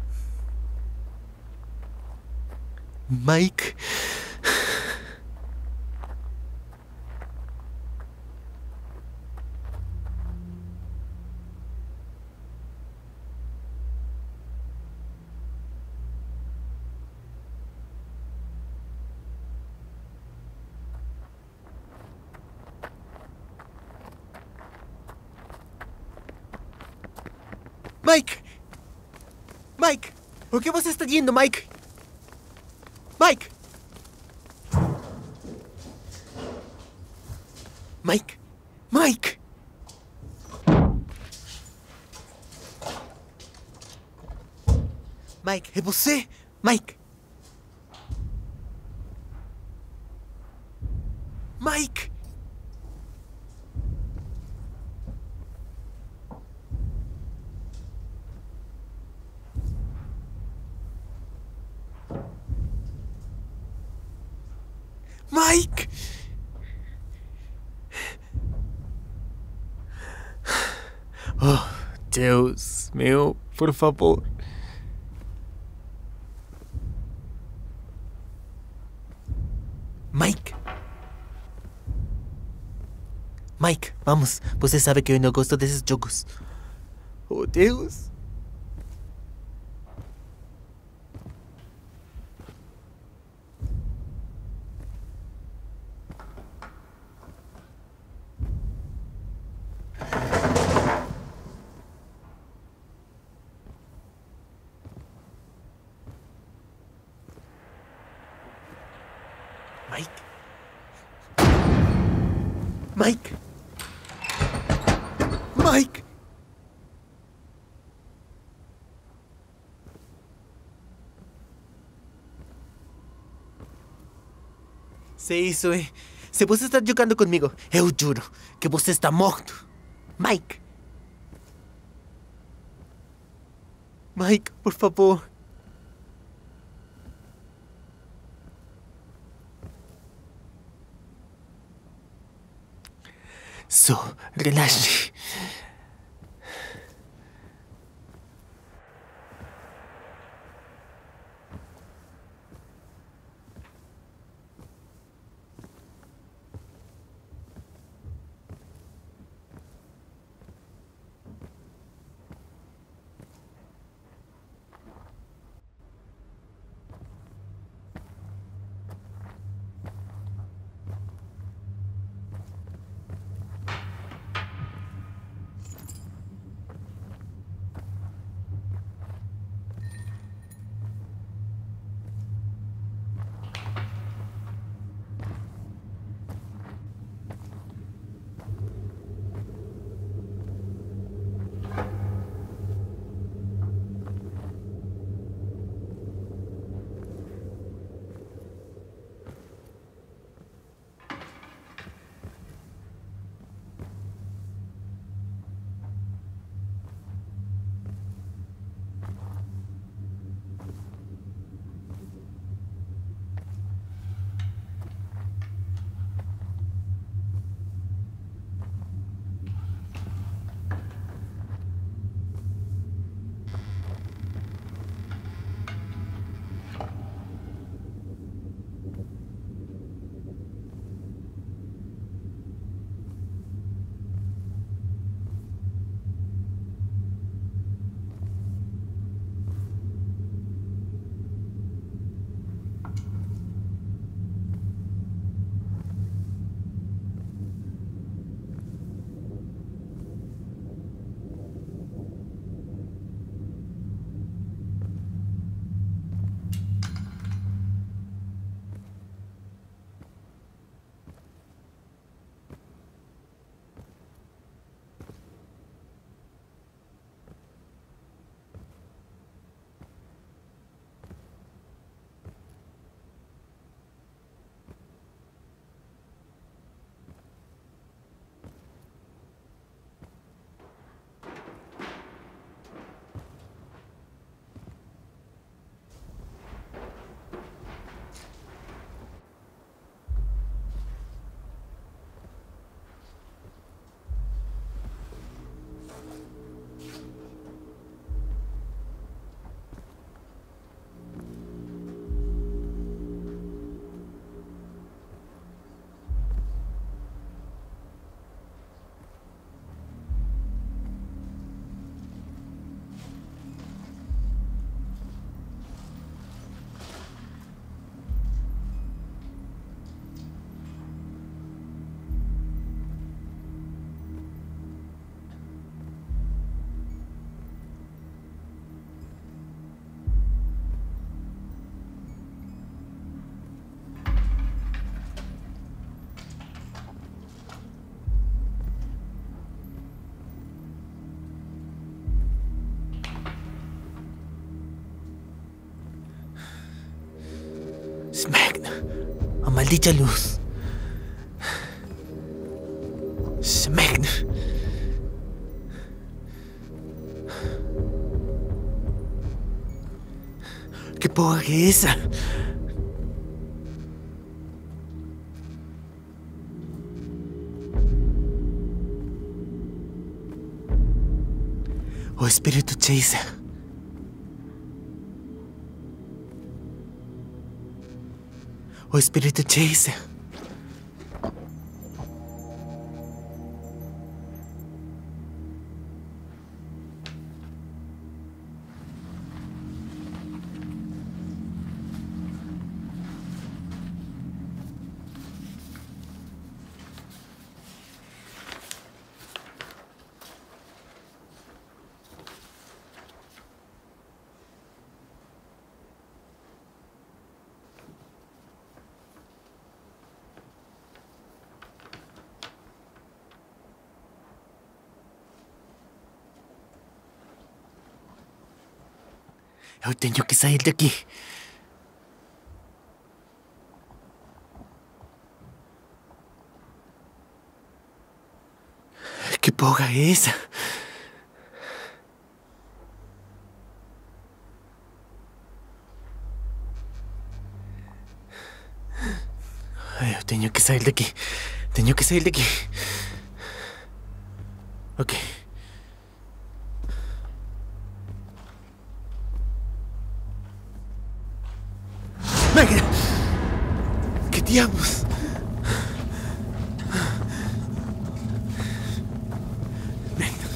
Mike. Mike! Mike! O que você está dizendo, Mike? Mike! Mike! Mike! Mike, é você? Mike! Mike! Mike! Oh, Deus meu, por favor. Mike! Mike, vamos. Você sabe que eu não gosto desses jogos. Oh, Deus. Mike? Mike? Mike? Se isso é... Se você está jogando comigo, eu juro que você está morto. Mike? Mike, por favor. Só relaxe. Magna. A maldita luz. Magna. ¿Qué porra que es esa? O espíritu Chaser. O espíritu Chaser. Eu tenho que sair daqui. Que porra é essa? Eu tenho que sair daqui. Tenho que sair daqui. Ok. Magna! Que diabos? Magna.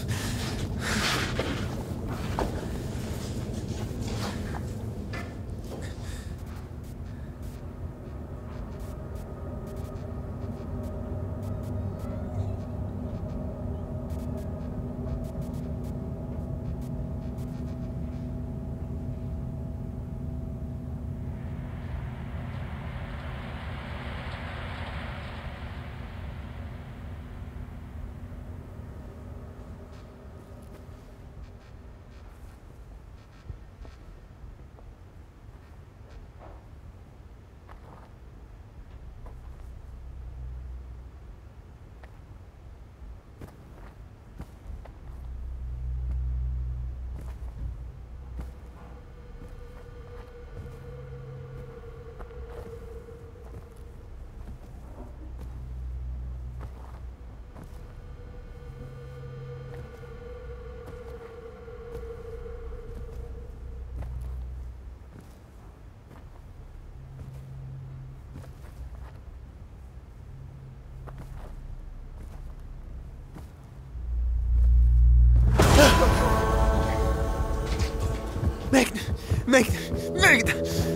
Magna! Magna! Magna!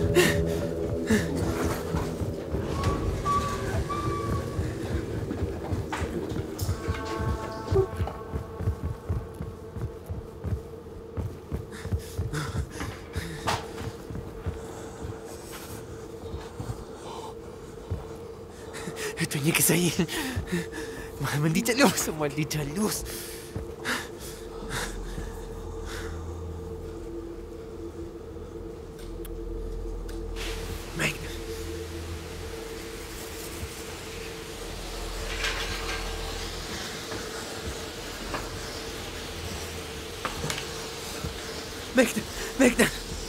Eu tenho que sair. Maldita luz, maldita luz. Magna. Magna, Magna.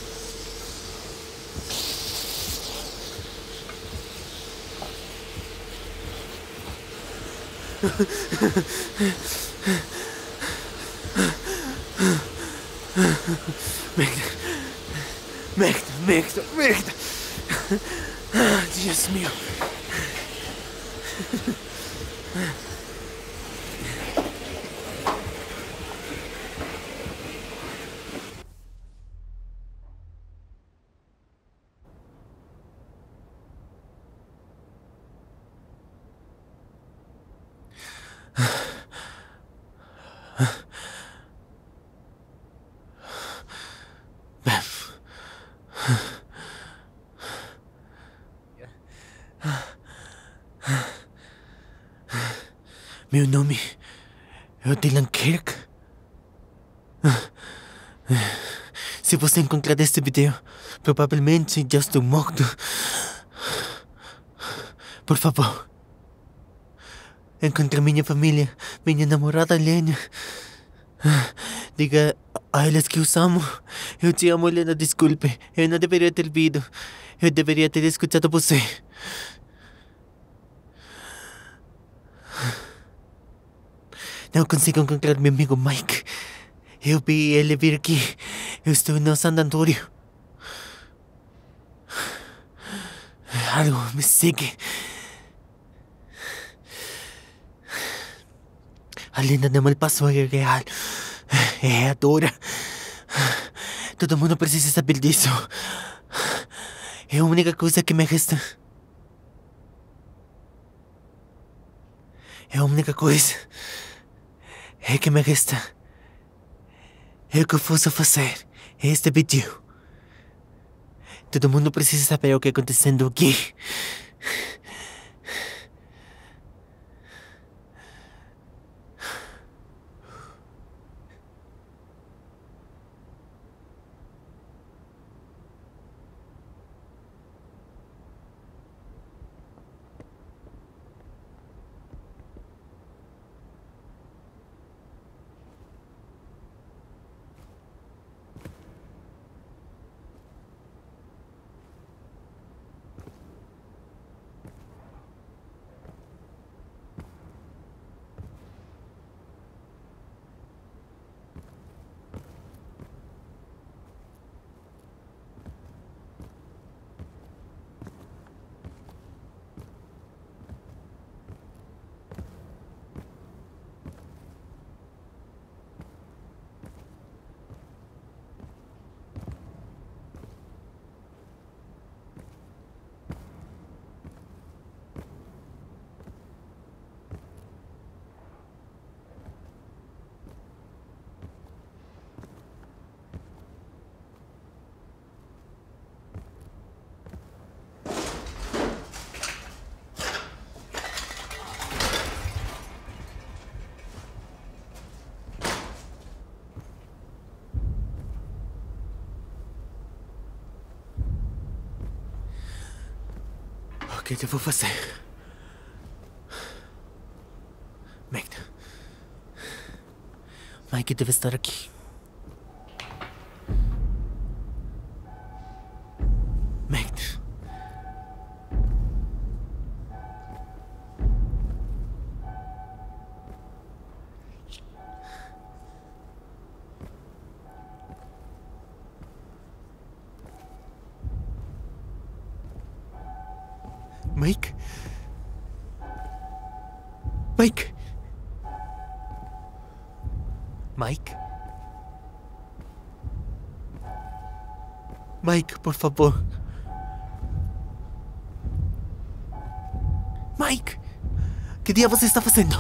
Magna, Magna, Magna, Magna. Ah, Dios mío. Meu nome é Dylan Kirk. Se você encontrar este vídeo, provavelmente já estou morto. Por favor. Encontrei minha família, minha namorada Helena. Diga a eles que os amo. Eu te amo, Helena, desculpe. Eu não deveria ter vindo. Eu deveria ter escutado você. Não consigo encontrar meu amigo Mike. Eu vi ele vir aqui. Eu estou no San Antonio. Algo me segue. A lenda não me passou, é real. É adora. Todo mundo precisa saber disso. É a única coisa que me resta. É a única coisa é que me resta. É o que eu posso fazer. É este vídeo. Todo mundo precisa saber o que está acontecendo aqui. O que devo fazer? Magda. Mike deve estar aqui. Magda. Mike? Mike? Mike? Mike, por favor. Mike! Que diabos está fazendo?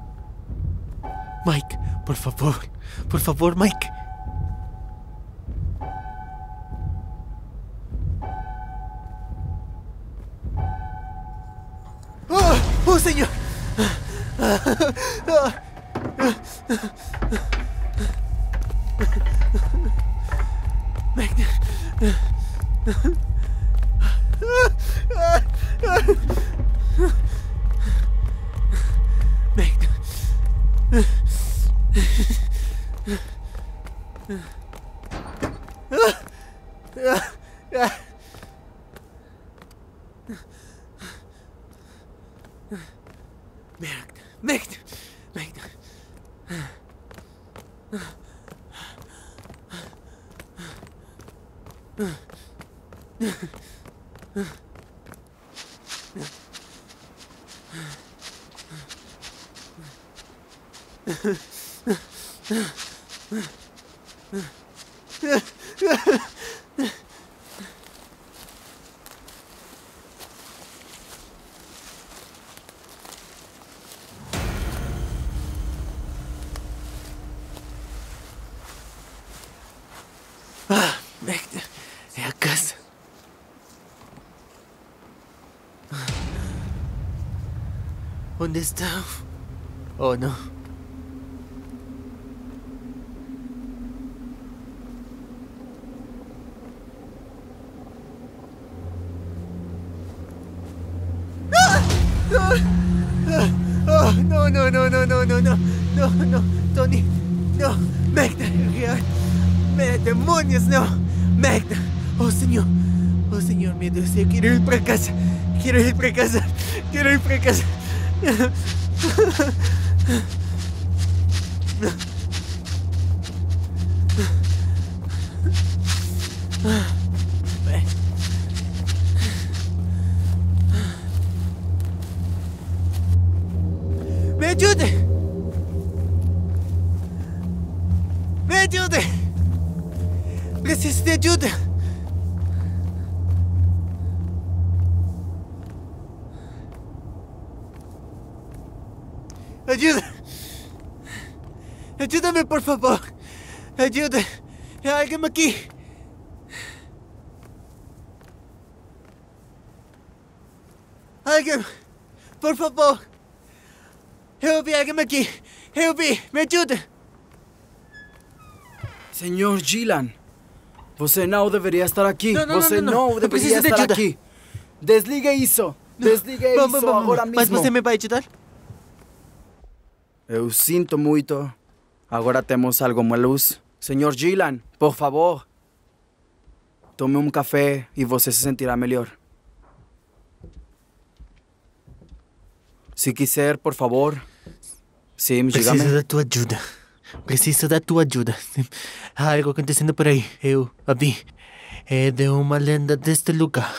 Mike, por favor. Por favor, Mike. Oh, oh Senhor! Magda. Magda. Magda. Magda. Magda. Ah, Magda, é a casa. Onde estão? Oh, não. Oh, no, no, no, no, no, no, no, no, no, Tony, no, Magda, real, me demonios, no, Magda, oh Señor, oh Señor, mi Dios, yo quiero ir para casa, quiero ir para casa, quiero ir para casa. ¡Me ayude! ¡Me ayude! ¡Preciso de ayuda! ¡Ayuda! ¡Ayúdame, por favor! ¡Ayuda! ¡Hay alguien aquí! ¡Alguien! ¡Por favor! Help, alguém aqui! Help, me ajuda! Senhor Gilan, você não deveria estar aqui. Não, não, você não, não, não, não. deveria Preciso de estar ajuda. aqui. Desligue isso. Desligue Vamos, isso vamos, agora vamos. mesmo. Mas você me vai ajudar? Eu sinto muito. Agora temos algo uma luz. Senhor Gilan, por favor. Tome um café e você se sentirá melhor. Se quiser, por favor. Sim, dígame. Preciso da tua ajuda. Preciso da tua ajuda. Há algo acontecendo por aí. Eu a vi. É de uma lenda deste lugar.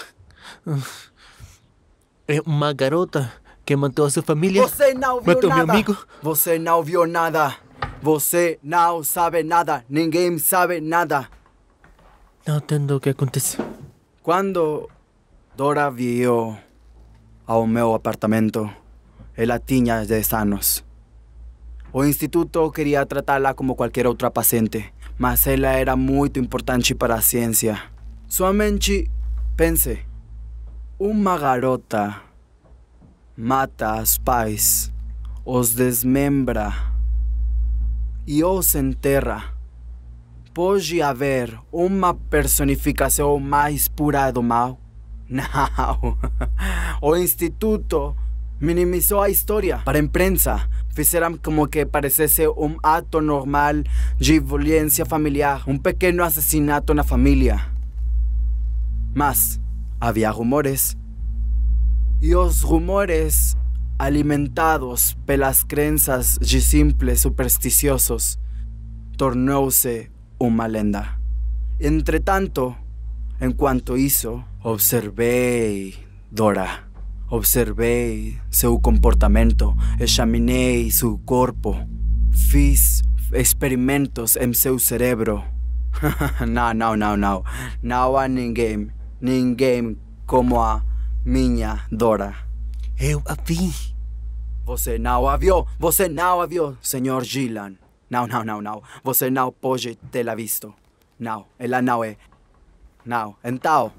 É uma garota que matou a sua família. Você não viu matou nada. meu amigo. Você não viu nada. Você não sabe nada. Ninguém sabe nada. Não entendo o que aconteceu. Quando Dora veio ao meu apartamento, ela tinha dez anos. O instituto queria tratá-la como qualquer outra paciente, mas ela era muito importante para a ciência. Somente pense, uma garota mata os pais, os desmembra e os enterra. Pode haver uma personificação mais pura do mal? Não. O instituto minimizou a história para a imprensa. Fizeram como que parecesse um ato normal de violência familiar, um pequeno assassinato na família. Mas havia rumores. E os rumores, alimentados pelas crenças de simples supersticiosos, tornou-se uma lenda. Entretanto, enquanto isso, observei Dora. Observei seu comportamento, examinei seu corpo, fiz experimentos em seu cérebro. Não, não, não, não. Não há ninguém, ninguém como a minha Dora. Eu a vi. Você não a viu, você não a viu, senhor Gilan. Não, não, não, não. Você não pode tê-la visto. Não, ela não é. Não, então...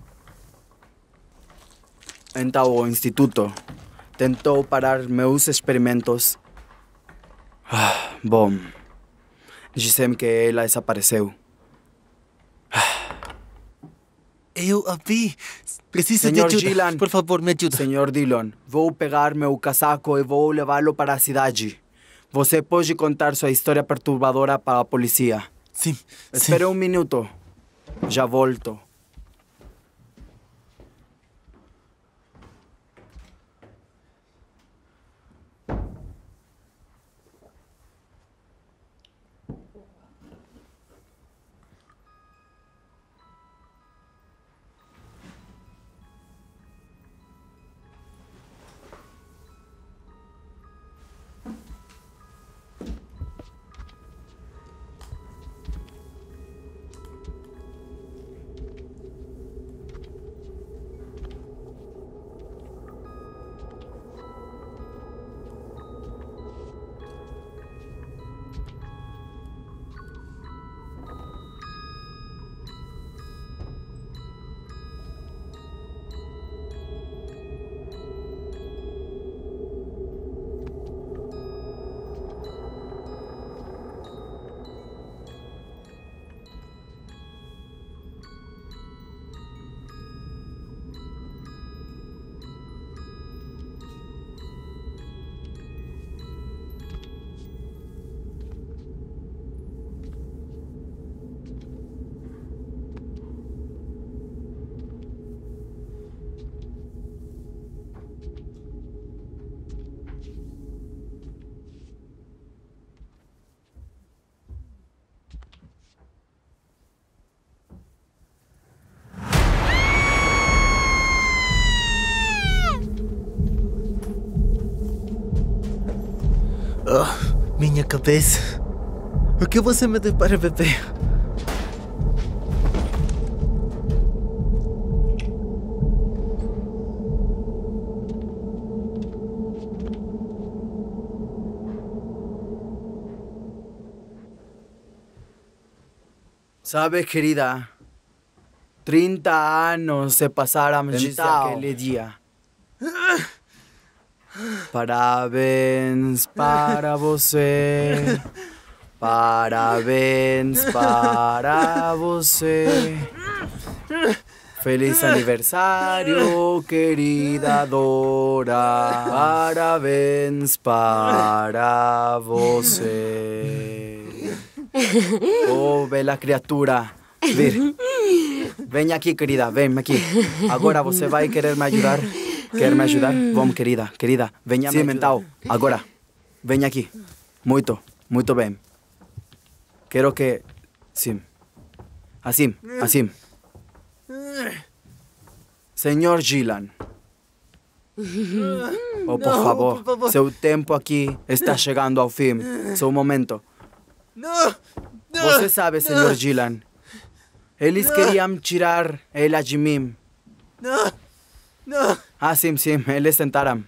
Então o instituto tentou parar meus experimentos. Ah, bom, dizem que ela desapareceu. Eu a vi. Preciso Senhor de ajuda. Gilan. Por favor, me ajuda. Senhor Dillon, vou pegar meu casaco e vou levá-lo para a cidade. Você pode contar sua história perturbadora para a polícia. Sim, Espere sim. um minuto. Já volto. minha cabeça. O que você me deu para beber? Sabe, querida, trinta anos se passaram desde aquele dia. Parabéns para você. Parabéns para você. Feliz aniversário, querida Dora. Parabéns para você. Oh, bela criatura. Vir. Vem aqui, querida, vem aqui. Agora você vai querer me ajudar? Quer me ajudar? Vamos, querida, querida. Venha me mental. Agora. Vem aqui. Muito, muito bem. Quero que... Sim. Assim, assim. Senhor Gilan. Oh, por favor. Seu tempo aqui está chegando ao fim. Seu momento. Você sabe, senhor Gilan, eles queriam tirar ela de mim. Ah, sim, sim, eles tentaram.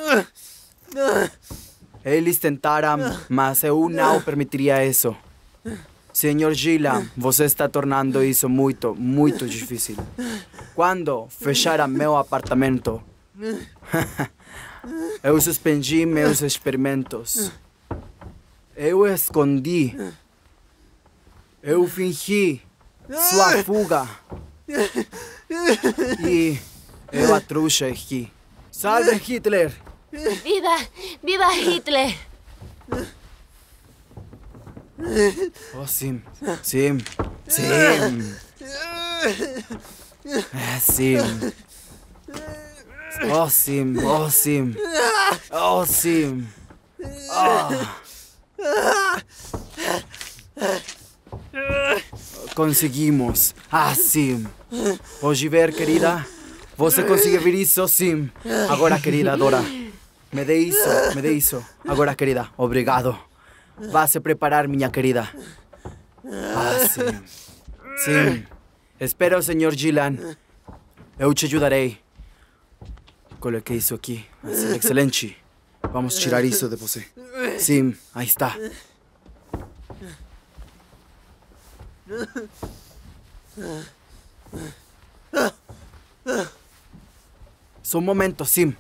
Eles tentaram, mas eu não permitiria isso. Senhor Gilan, você está tornando isso muito, muito difícil. Quando fecharam meu apartamento, eu suspendi meus experimentos. Eu escondi. Eu fingi sua fuga. E eu a trouxe aqui. Salve Hitler! ¡Viva! ¡Viva Hitler! Oh, sim. Sim. Sim. É, sim. Oh, sim. Oh, sim. Oh, sim. Oh. Conseguimos. Ah, sim. Pode ver, querida? Você consegue ver isso, sim. Agora, querida Dora. Me dê isso, me dê isso. Agora, querida, obrigado. Vá se preparar, minha querida. Ah, sim. Sim. Espera, senhor Gilan. Eu te ajudarei. Coloquei isso aqui. Assim, excelente. Vamos tirar isso de você. Sim, aí está. Só um momento, sim.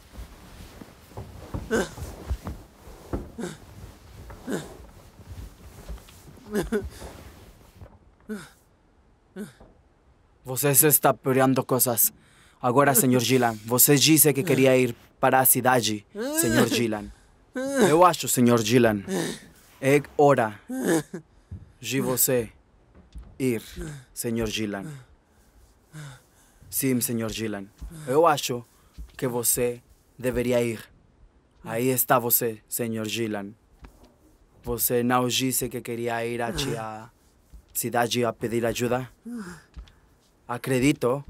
Você se está pegando coisas. Agora, senhor Gilan, você disse que queria ir para a cidade, senhor Gilan. Eu acho, senhor Gilan, é hora de você ir, senhor Gilan. Sim, senhor Gilan. Eu acho que você deveria ir. Aí está você, senhor Gilan. Você não disse que queria ir à cidade a pedir ajuda? Acredito.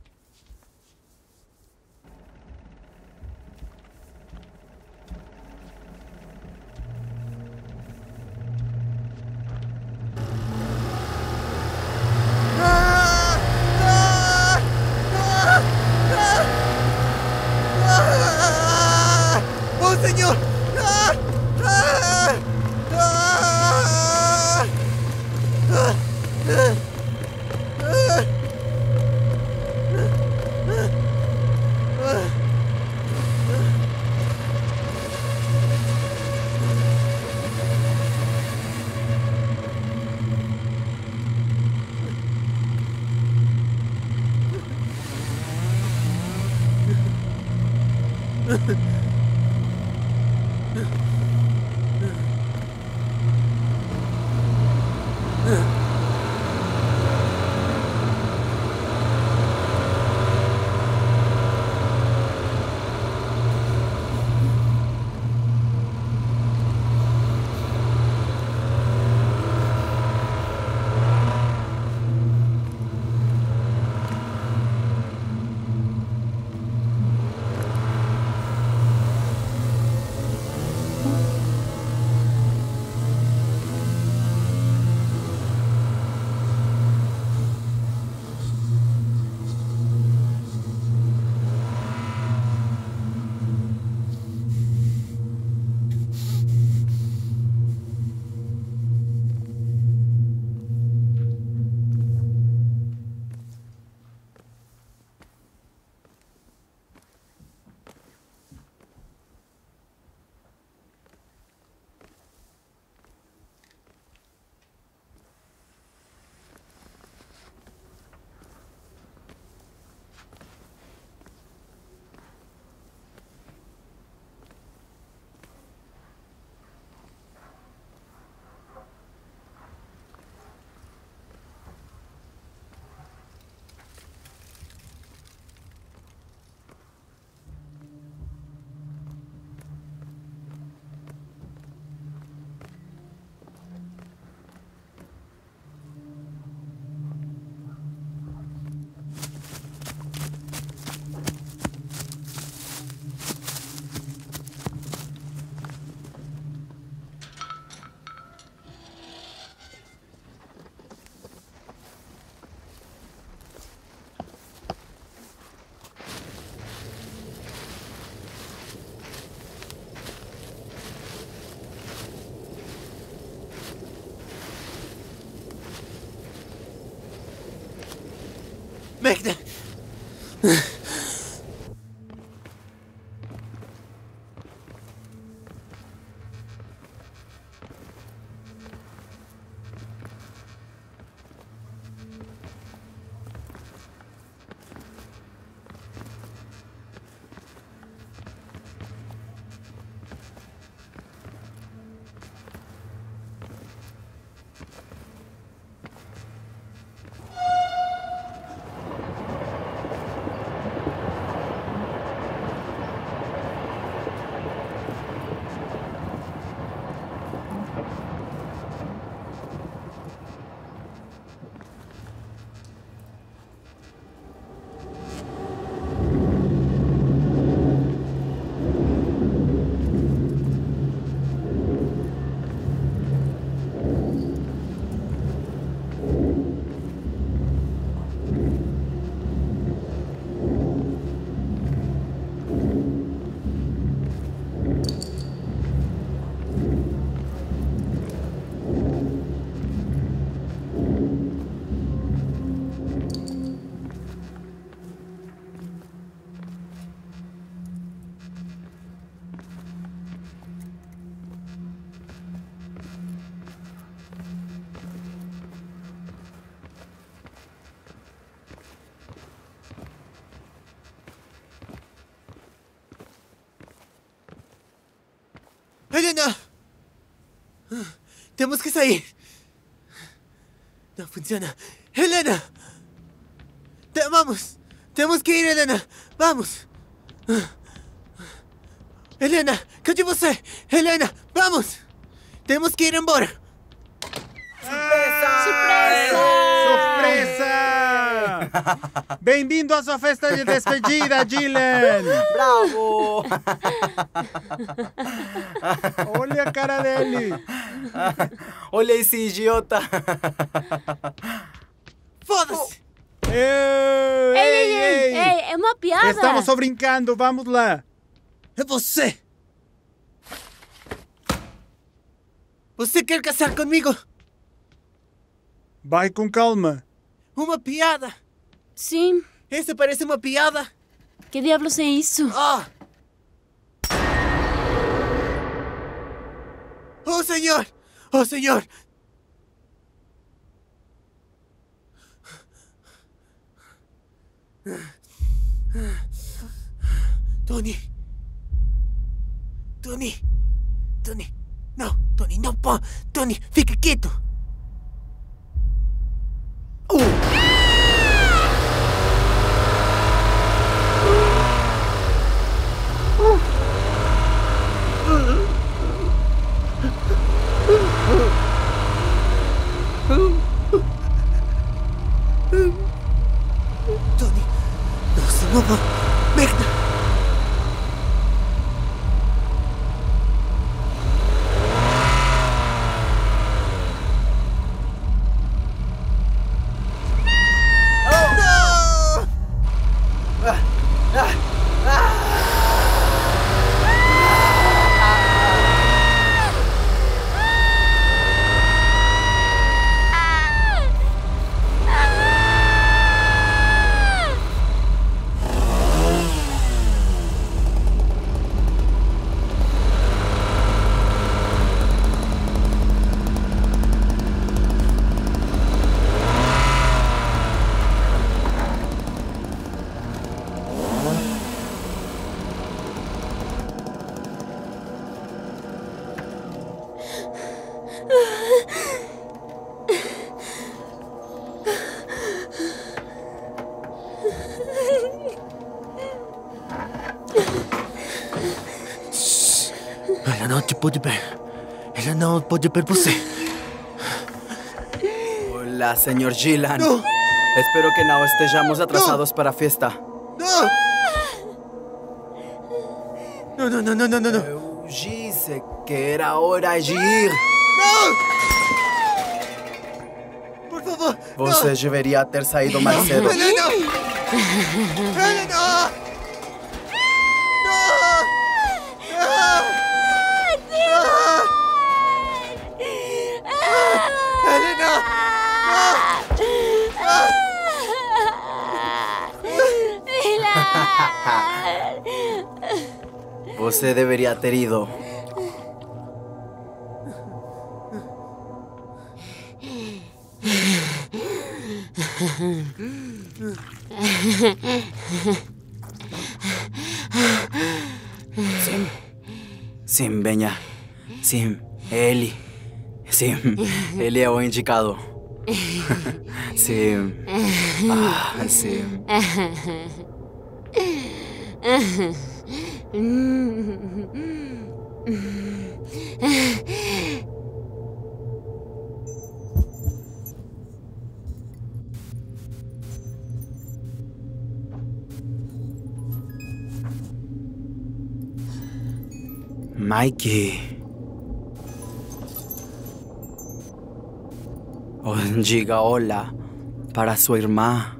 ¡Oh, señor! ¡Ah! ¡Ah! ¡Ah! ¡Ah! ¡Ah! Magda. Helena! Temos que sair. Não funciona. Helena! Te- vamos! Temos que ir, Helena! Vamos! Helena, cadê você? Helena, vamos! Temos que ir embora! Surpresa! Bem-vindo à sua festa de despedida, Gillen! Bravo! Olha a cara dele! Olha esse idiota! Foda-se! Ei, Ei, ei, ei, ei, é uma piada. Estamos só brincando, vamos lá! É você! Você quer casar comigo? Vai com calma. Uma piada! Sim. Essa parece uma piada! Que diablos é isso? Ah! Oh, senhor! Oh, senhor! Tony! Tony! Tony! Não! Tony, não pode! Tony, fica quieto! Uh! Tony, nossa, não vou. Merda! Ela não te pode ver. Ela não pode ver você. Hola, señor Gillen. No. Espero que no estejamos atrasados para a festa. Não! Não, não, não, não, não, não, não. Eu disse que era hora de ir. Não! Por favor, Você não! deveria ter saído mais cedo. Ela não! Ela não! Você deveria ter ido. Sim. Sim, venha. Sim, é ele. Sim, ele é o indicado. Sim. Ah, sim. Mike. Oh, diga hola para sua irmã.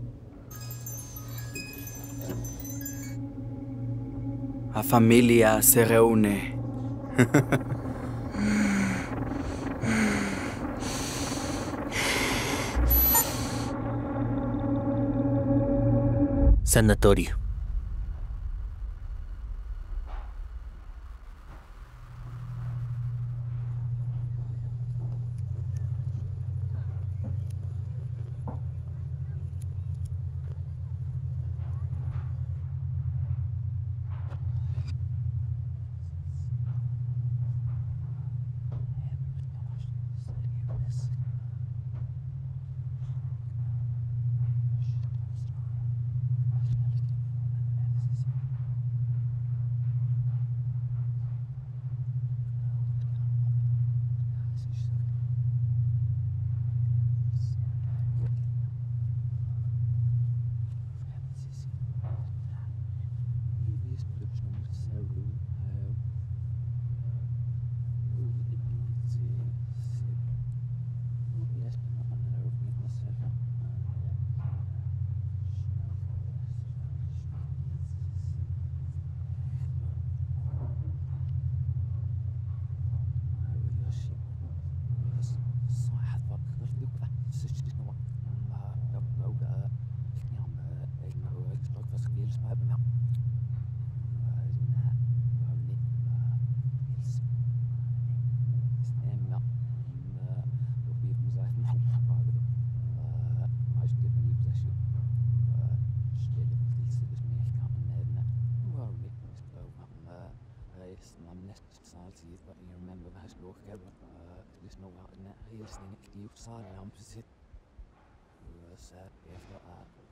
A família se reúne. Sanatorio. Helt siden ikke de jo sa det, han på sitt. Så jeg